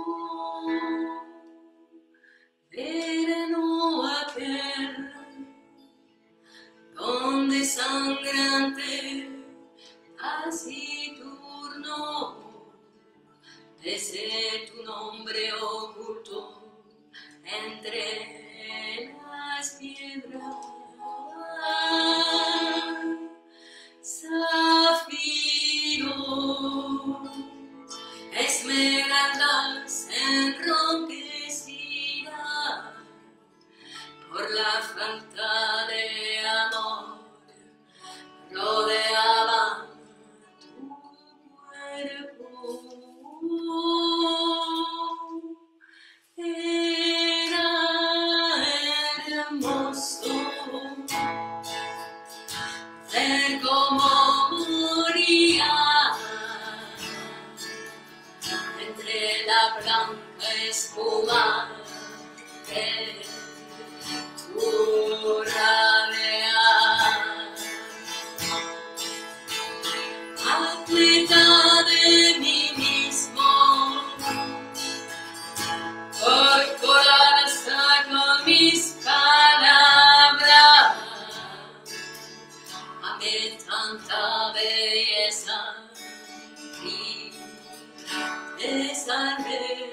verano aquel, donde sangrante, taciturno, desde tu nombre oculto entre las piedras, zafiros, esmeraldas enronquecidas por la falta de amor, rodeaban tu cuerpo. Era hermoso ver cómo moría entre la blanca espuma de tu rabia. Atleta de mí mismo, corporal hasta con mis palabras. Amé tanta belleza y te salvé.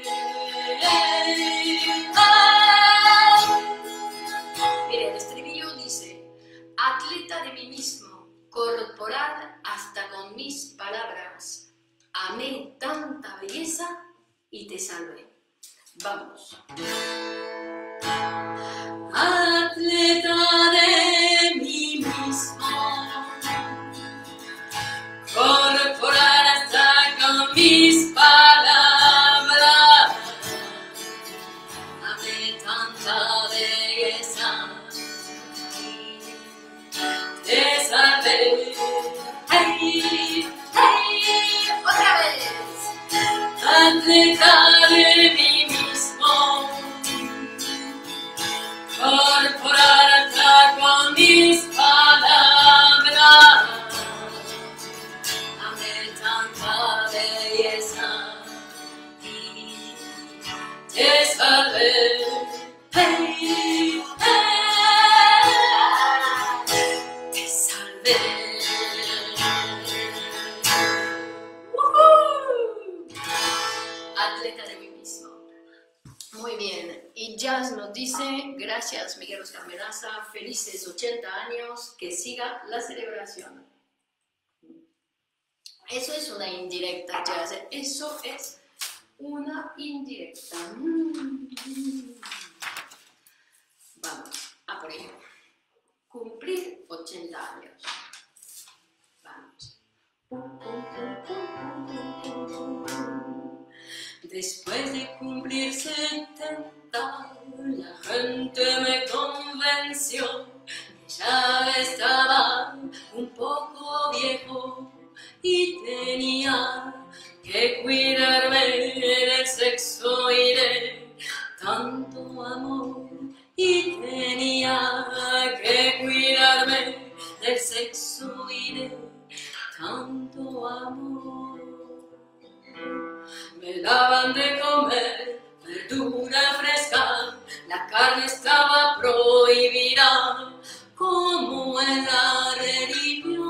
Mire, el estribillo dice: atleta de mí mismo, corporal hasta con mis palabras, amé tanta belleza y te salvé. Vamos. Atleta de mí mismo, corporal hasta con mis palabras, amé tanta belleza y te salvé. Hey, hey, ¡Otra vez! atleta de mí mismo, corporal hasta con mis palabras, amé tanta belleza y te salvé. Hey, hey, te salvé. Woohoo. Atleta de mí mismo. Muy bien. Y Jazz nos dice: gracias, Miguel Oscar Menaza, felices ochenta años, que siga la celebración. Eso es una indirecta, Jazz. Eso es una indirecta. Vamos a por ello. Cumplir ochenta años. Vamos. Después de cumplir setenta, la gente me convenció que ya estaba un poco viejo y tenía que cuidarme del sexo y de tanto tanto amor y tenía que cuidarme del sexo y de tanto amor. Me daban de comer verdura fresca, la carne estaba prohibida como en la religión.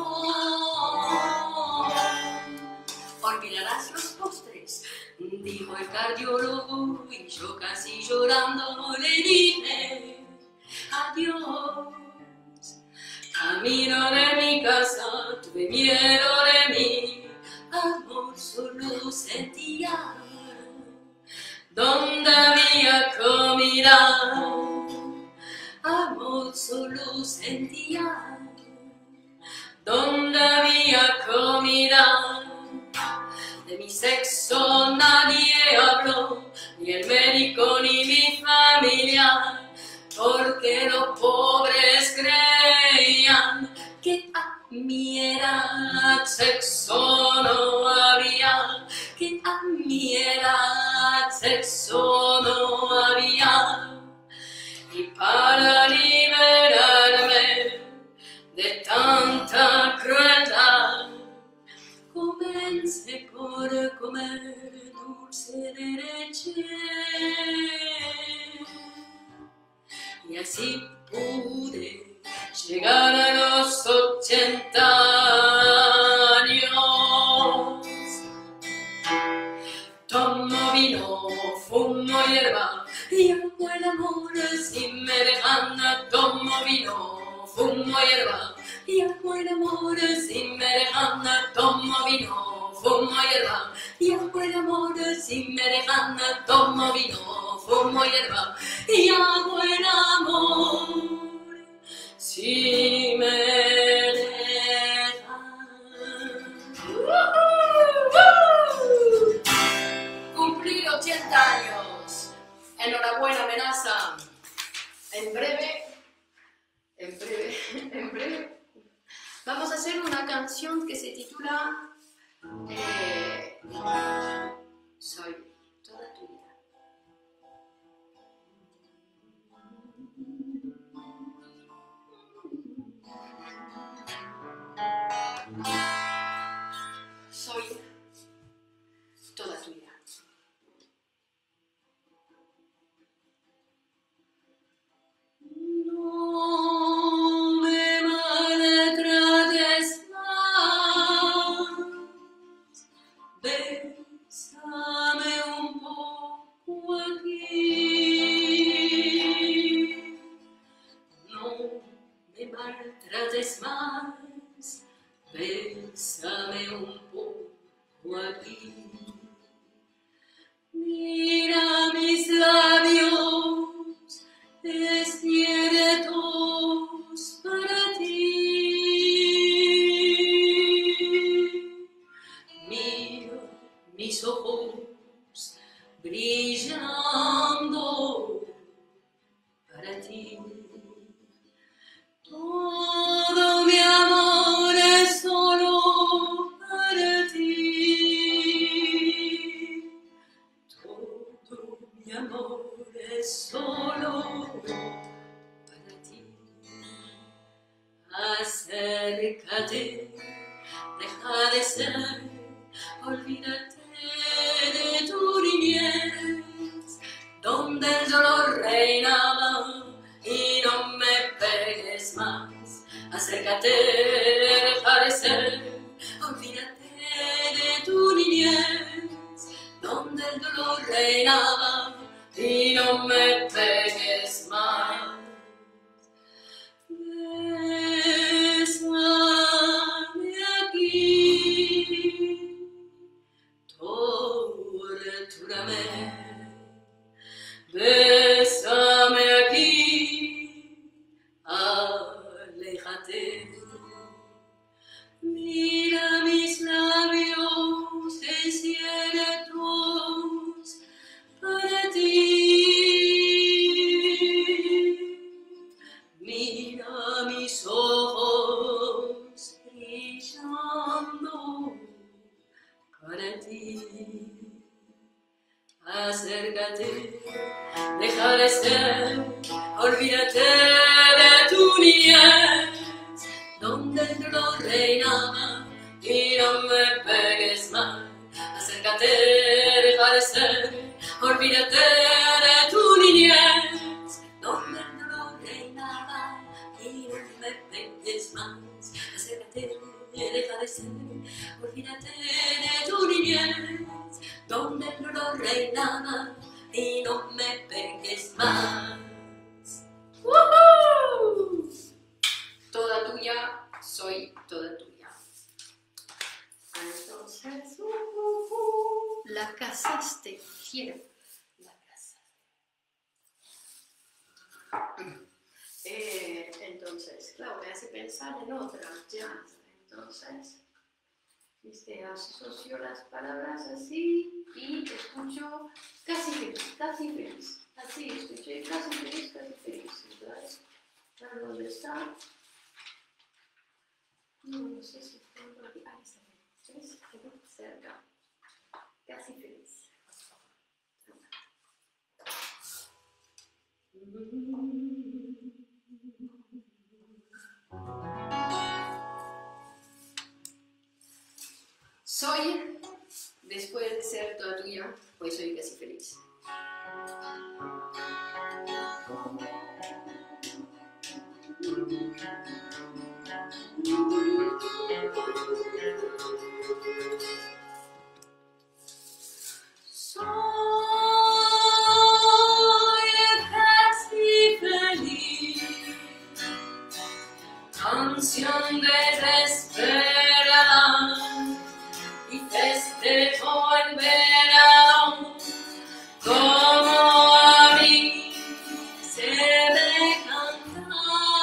Olvidarás los postres, dijo el cardiólogo, y yo casi llorando le dije adiós. Camino de mi casa, tuve miedo de mí, amor solo sentía donde había comida. Amor solo sentía donde había comida. De mi sexo nadie habló, ni el médico ni mi familia, porque los pobres creían que a mi edad sexo no había, que a mi edad sexo no había. Y para liberarme de tanta crueldad, comencé por comer dulce de leche. Y así pude llegar a los ochenta años. Tomo vino, fumo hierba y hago el amor sin me dejan. Tomo vino, fumo hierba y hago el amor sin me dejan. Tomo vino, fumo hierba y hago el amor sin me dejan. Tomo vino, fumo hierba y hago el amor si me dejan. Cumplir ochenta años. Enhorabuena, Amenaza. En breve, en breve, en breve, vamos a hacer una canción que se titula eh, Soy toda tu vida. Soy toda tu vida. No me maltrates más, bésame un poco aquí. No me maltrates más, bésame un poco aquí. Mira mis labios despiertos para ti. Mira mis ojos brillando para ti. Todo mi amor es solo para ti. Todo mi amor es solo para ti. Acércate, deja de ser, olvídate de tu niñez, donde el dolor reinaba, y no me pegues más. Acércate, deja de ser, olvídate de tu niñez, donde el dolor reinaba, y no me pegues más. Bésame aquí, tortúrame, bésame aquí, aléjate. Mira mis labios desiertos para ti. deja de ser, olvídate de tu niñez, donde el dolor reinaba y no me pegues más. Acércate, deja de ser, olvídate de tu niñez, donde el dolor reinaba y no me pegues más. Acércate, deja de ser, olvídate de tu niñez, donde el dolor reinaba y no me pegues más. ¡Woohoo! Toda tuya, soy toda tuya. Entonces, uh, uh, uh, la casaste, fiera. La casaste. Eh, entonces, claro, me hace pensar en otras jazz. Entonces, este, asocio las palabras así y escucho casi feliz, casi feliz. Así escuché casi feliz, casi feliz. Entonces, ¿dónde está? No, no sé si tengo aquí. Ahí está. ¿Ves? Aquí cerca. Casi feliz. Soy, después de ser toda tuya, pues soy casi feliz. Soy casi feliz, canción desesperada, y festejo el verano como a mí se me canta.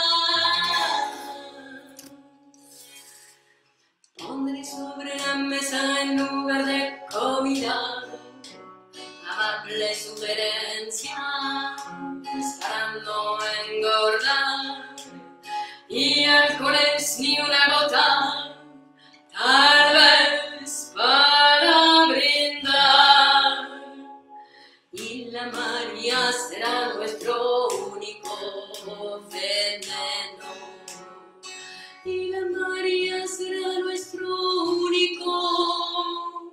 Pondré sobre la mesa en lugar de comida amable sugerencias para no engordar, y alcoholes ni una gota, tal vez para brindar. Y la María será nuestro único veneno. Y la María será nuestro único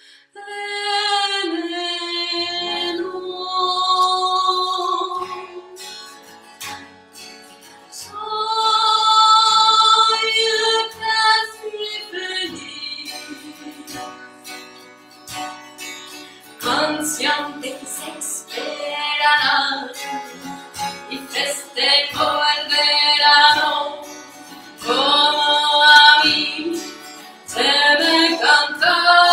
veneno. Soy casi feliz, canción desesperada, y festejo el verano como a mí se me canta.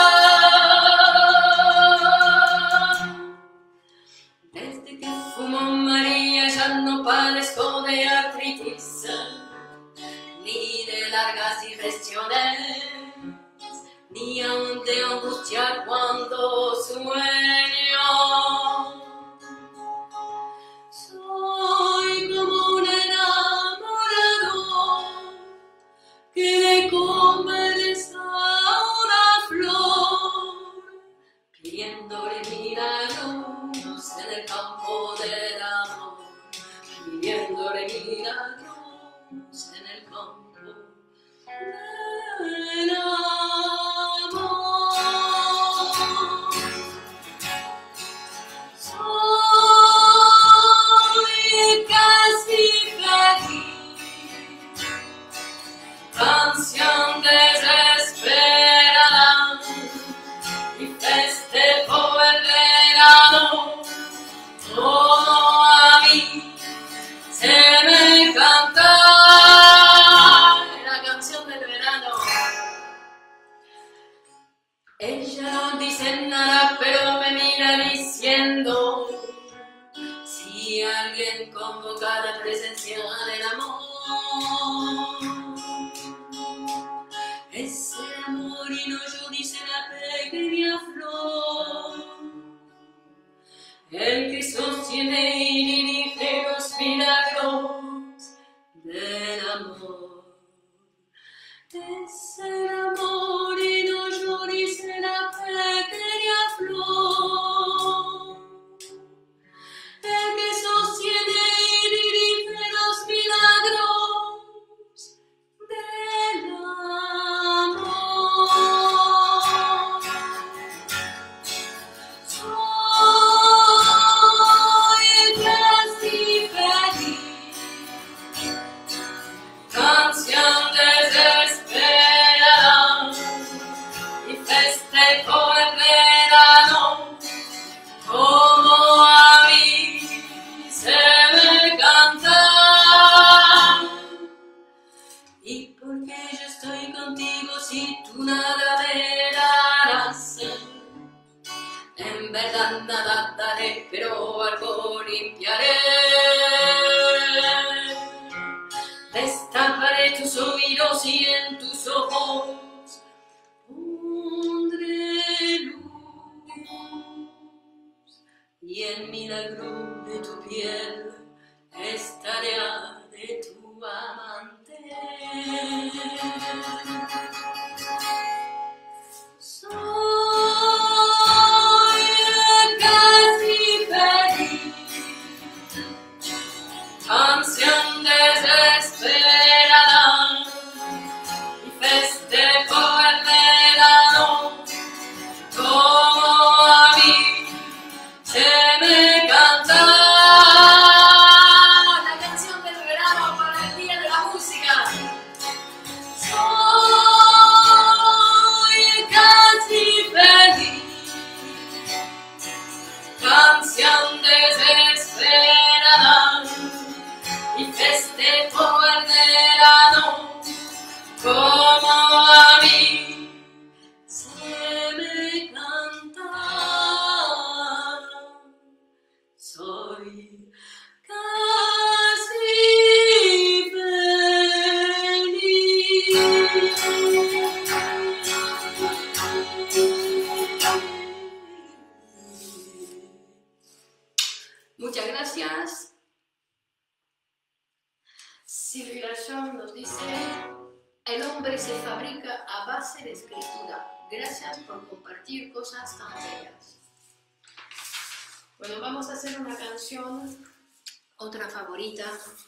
Desde que fumo María ya no padezco de artritis ni de largas digestiones, ni aún de angustia cuando sueño. Soy como un enamorado que le conversa a una flor, pidiéndole milagros en el campo del amor, pidiéndole milagros en el campo del amor. Soy casi feliz, canción desesperada, y festejo el verano como a mí se me canta. La canción del verano. Ella no dice nada, pero me mira diciendo: si alguien convoca la presencia del amor, es el amor y no yo, dice la pequeña flor, el que sostiene y dirige los milagros del amor. Es el amor y no yo, dice la pequeña flor, tus oídos y en tus ojos pondré luz, y el milagro de tu piel es tarea de tu amante. Soy casi feliz, canción desesperada, y festejo el verano como a mí se me canta. La canción del verano para el día de la música. Soy casi feliz, canción desesperada, y festejo el verano como a mí se me canta. Soy casi feliz. Muchas gracias. Circulación nos dice: el hombre se fabrica a base de escritura. Gracias por compartir cosas tan bellas. Bueno, vamos a hacer una canción, otra favorita,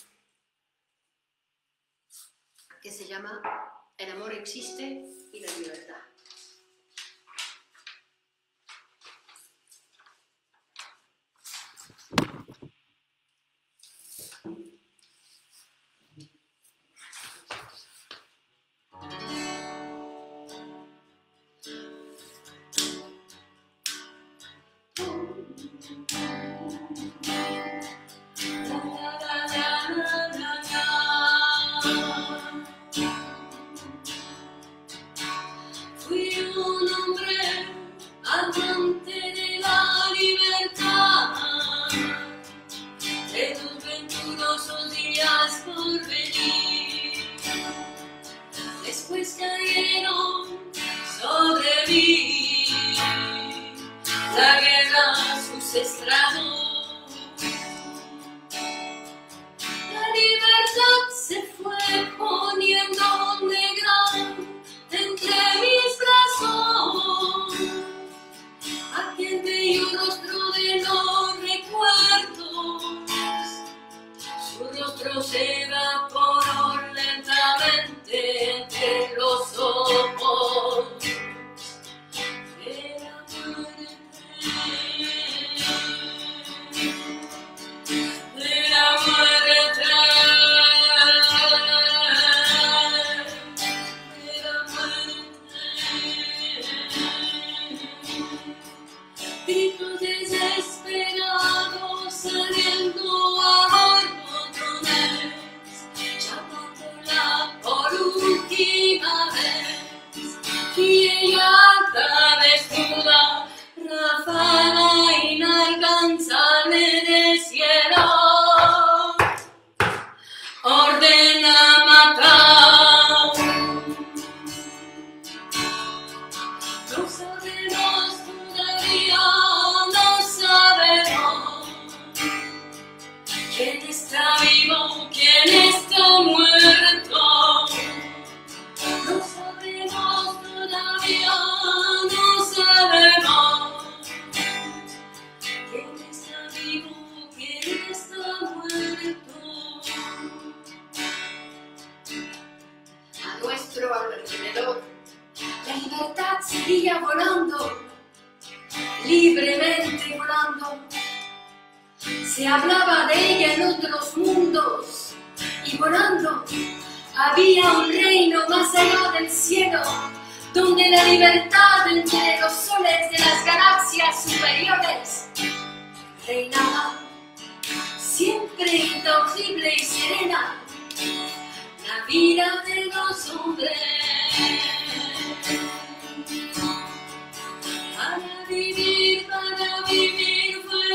que se llama El amor existe y la libertad. Fui un hombre amante de la libertad, de tus venturosos días por venir. Después cayeron sobre mí la guerra, sus estragos. La libertad se fue poniendo negra entre mis brazos, aquel bello rostro de los recuerdos. Su rostro se evaporó lentamente entre los ojos de la muerte, de la muerte. Gritos desesperados saliendo a borbotones, llamándola por última vez, y ella alta desnuda, ráfaga inalcanzable del cielo, ordena matar. No sabemos todavía, no sabemos quién está vivo, quién está muerto. No sabemos todavía, no sabemos quién está vivo, quién está muerto. A nuestro alrededor la libertad seguía volando, libremente volando. Se hablaba de ella en otros mundos, y volando había un reino más allá del cielo, donde la libertad entre los soles de las galaxias superiores reinaba, siempre intangible y serena, la vida de los hombres. Para vivir, para vivir fue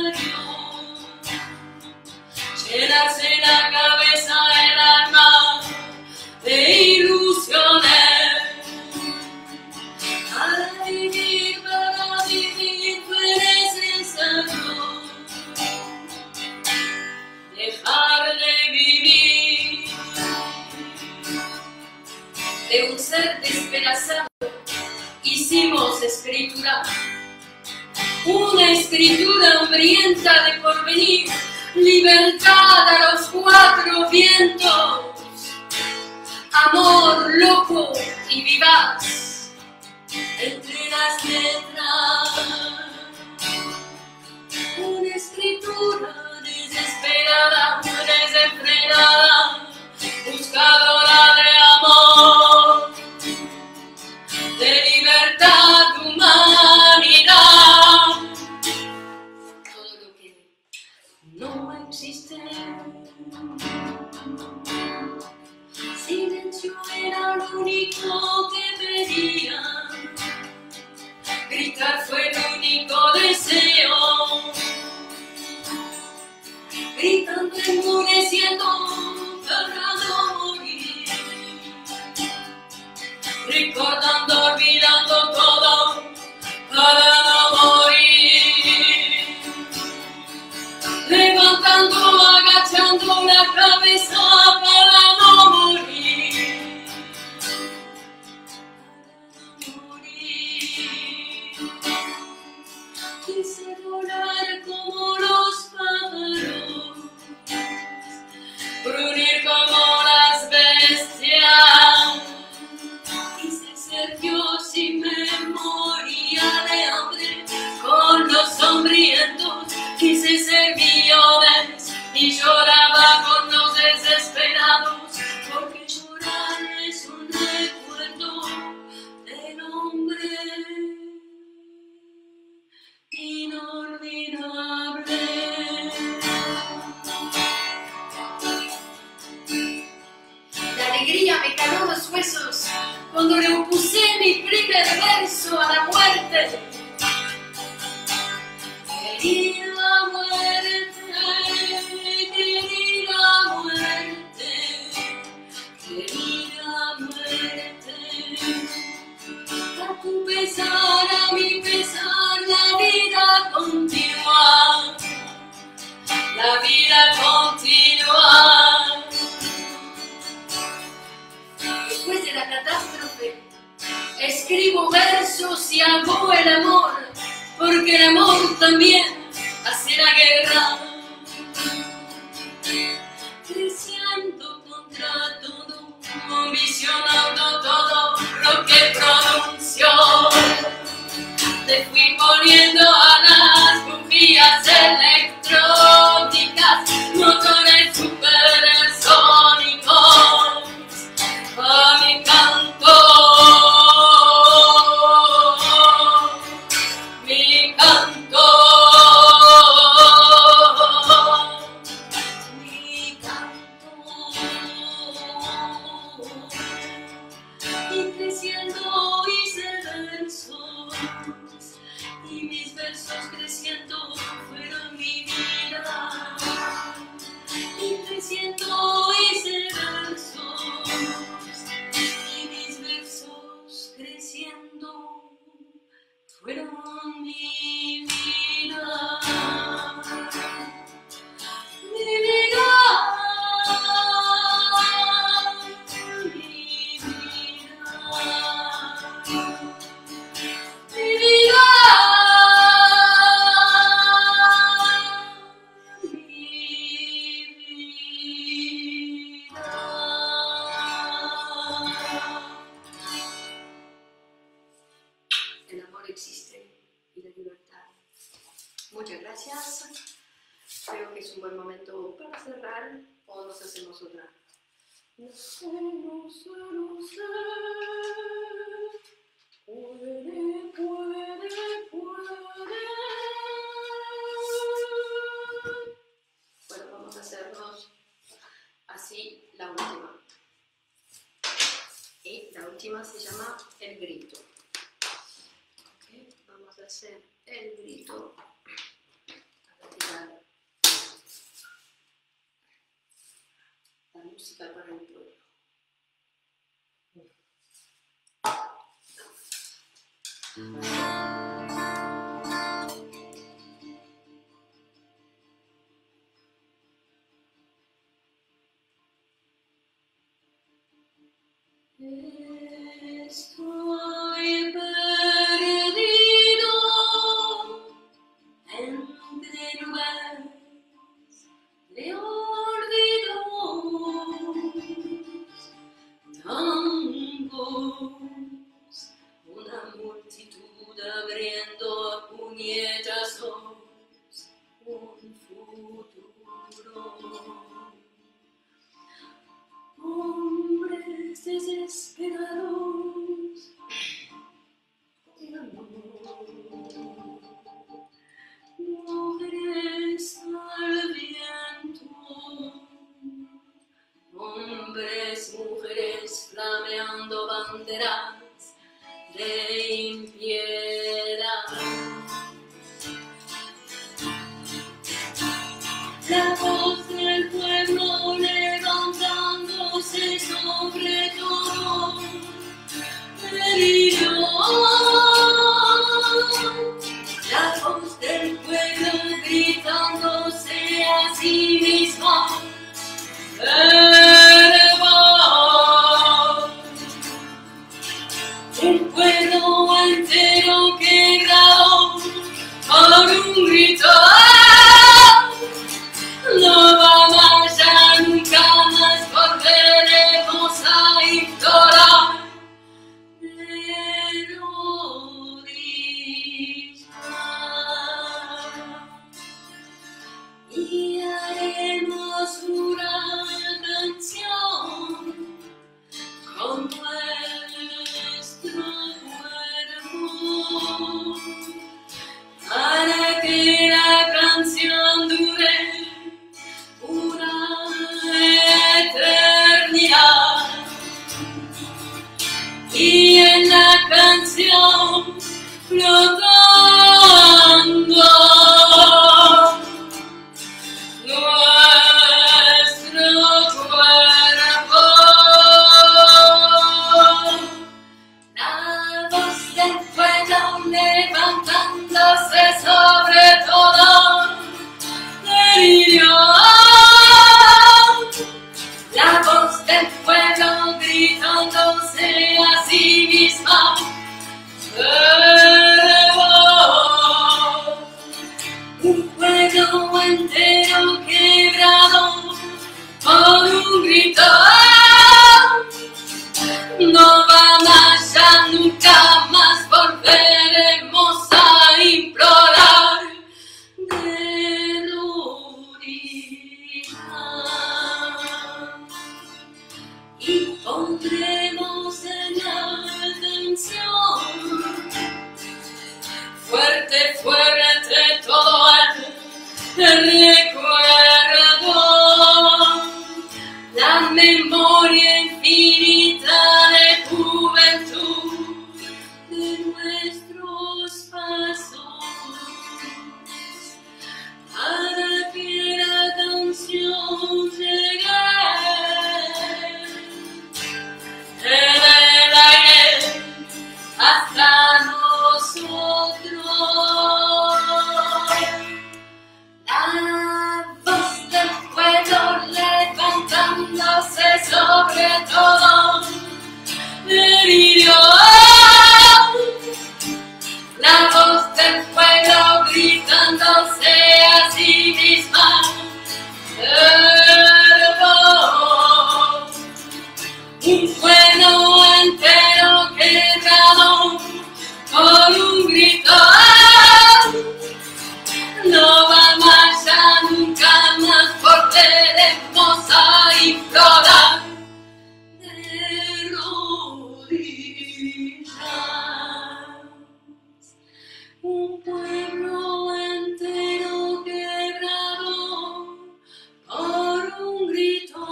necesario llenarse la cabeza, el alma ser despedazado, hicimos escritura, una escritura hambrienta de porvenir, libertad a los cuatro vientos, amor loco y vivaz entre las letras, una escritura desesperada, desenfrenada, buscadora de amor, de libertad, de humanidad. Todo lo que no existe. Silencio era lo único que pedía. Gritar fue el único deseo. Gritando, enmudeciendo, para no morir. Recordando, olvidando todo, para no morir. Levantando, agachando la cabeza para no morir. Para no morir. Quise volar como los pájaros, brunir como las bestias. Quise ser Dios y me moría de hambre con los hambrientos. Quise ser millones y lloraba con los desesperados, porque llorar es un recuerdo del hombre inolvidable. La alegría me caló los huesos cuando le opuse mi primer verso a la muerte. Querida muerte, querida muerte, querida muerte, a tu pesar, a mi pesar, la vida continúa, la vida continúa. Después de la catástrofe, escribo versos y hago el amor, porque el amor también hace la guerra. Creciendo contra todo, condicionando todo lo que pronunció. Te fui poniendo a las bujías electrónicas, motores supersónicos, a mi canto. Mi canto, mi canto, y creciendo hice versos, y mis versos creciendo fueron mi vida, y creciendo hice versos, y mis versos creciendo fueron mi vida, mi vida, mi vida, mi vida, mi vida. El amor existe y la libertad. Muchas gracias. Creo que es un buen momento para cerrar, o nos hacemos otra. No sé, no sé, no sé. Puede, puede, puede. Bueno, vamos a hacernos así la última. Y la última se llama el grito. Vamos a hacer el grito a retirar la música para el pueblo. Eh Estoy perdido entre nubes de olvidos, tangos, una multitud abriendo a puñetazos un futuro. Hombres desesperados de amor, mujeres al viento, hombres, mujeres flameando banderas de impiedad. La voz del pueblo levantándose sobre todo delirio. La voz del pueblo gritándose a sí misma. El pueblo entero quebrado por un grito. No vamos ya nunca más, volveremos a implorar de rodillas y haremos una canción con nuestro cuerpo para que la canción dure una eternidad. Y en la canción flotando nuestro cuerpo, la voz del pueblo levantándose sobre todo delirio. La voz del pueblo gritándose a sí misma. Un pueblo entero quebrado por un grito. No va más, ya nunca más volveremos a implorar de rodillas. Y pondremos en la atención fuerte, fuerte todo el recuerdo, la memoria infinita de juventud de nuestros pasos, para que la canción llegue en el aire hasta nosotros. La voz del pueblo levantándose sobre todo delirio. La voz del pueblo gritándose a sí misma. Un pueblo entero quebrado por un grito. No va más, ya nunca más volveremos a implorar de rodillas. Un pueblo entero quebrado por un grito.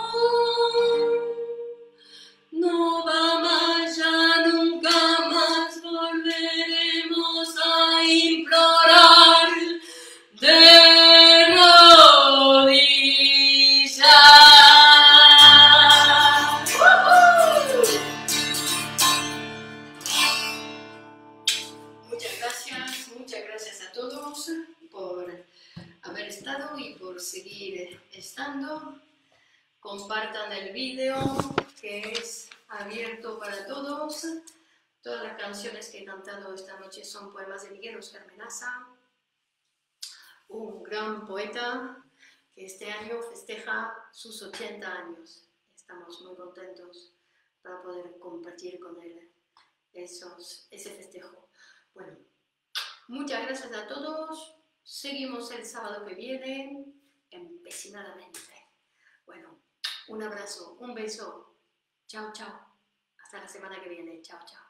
No va más, ya nunca más volveremos a implorar de rodillas. Muchas gracias, muchas gracias a todos por haber estado y por seguir estando. Compartan el vídeo, que es abierto para todos. Todas las canciones que he cantado esta noche son poemas de Miguel Óscar Menaza, un gran poeta que este año festeja sus ochenta años. Estamos muy contentos para poder compartir con él esos, ese festejo. Bueno, muchas gracias a todos. Seguimos el sábado que viene, empecinadamente. Bueno, un abrazo, un beso. Chao, chao. Hasta la semana que viene. Chao, chao.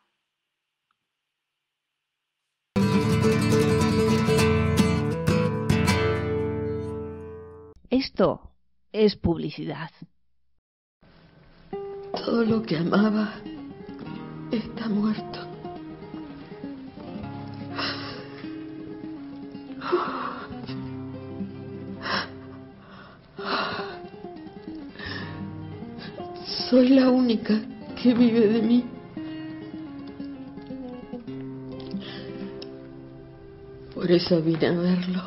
Esto es publicidad. Todo lo que amaba está muerto. Soy la única que vive de mí. Por eso vine a verlo.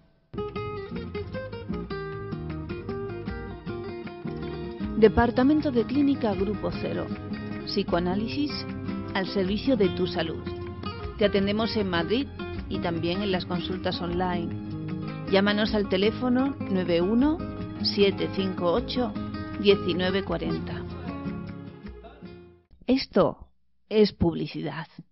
Departamento de Clínica Grupo Cero. Psicoanálisis al servicio de tu salud. Te atendemos en Madrid y también en las consultas online. Llámanos al teléfono nueve uno siete cinco ocho uno nueve cuatro cero. Esto es publicidad.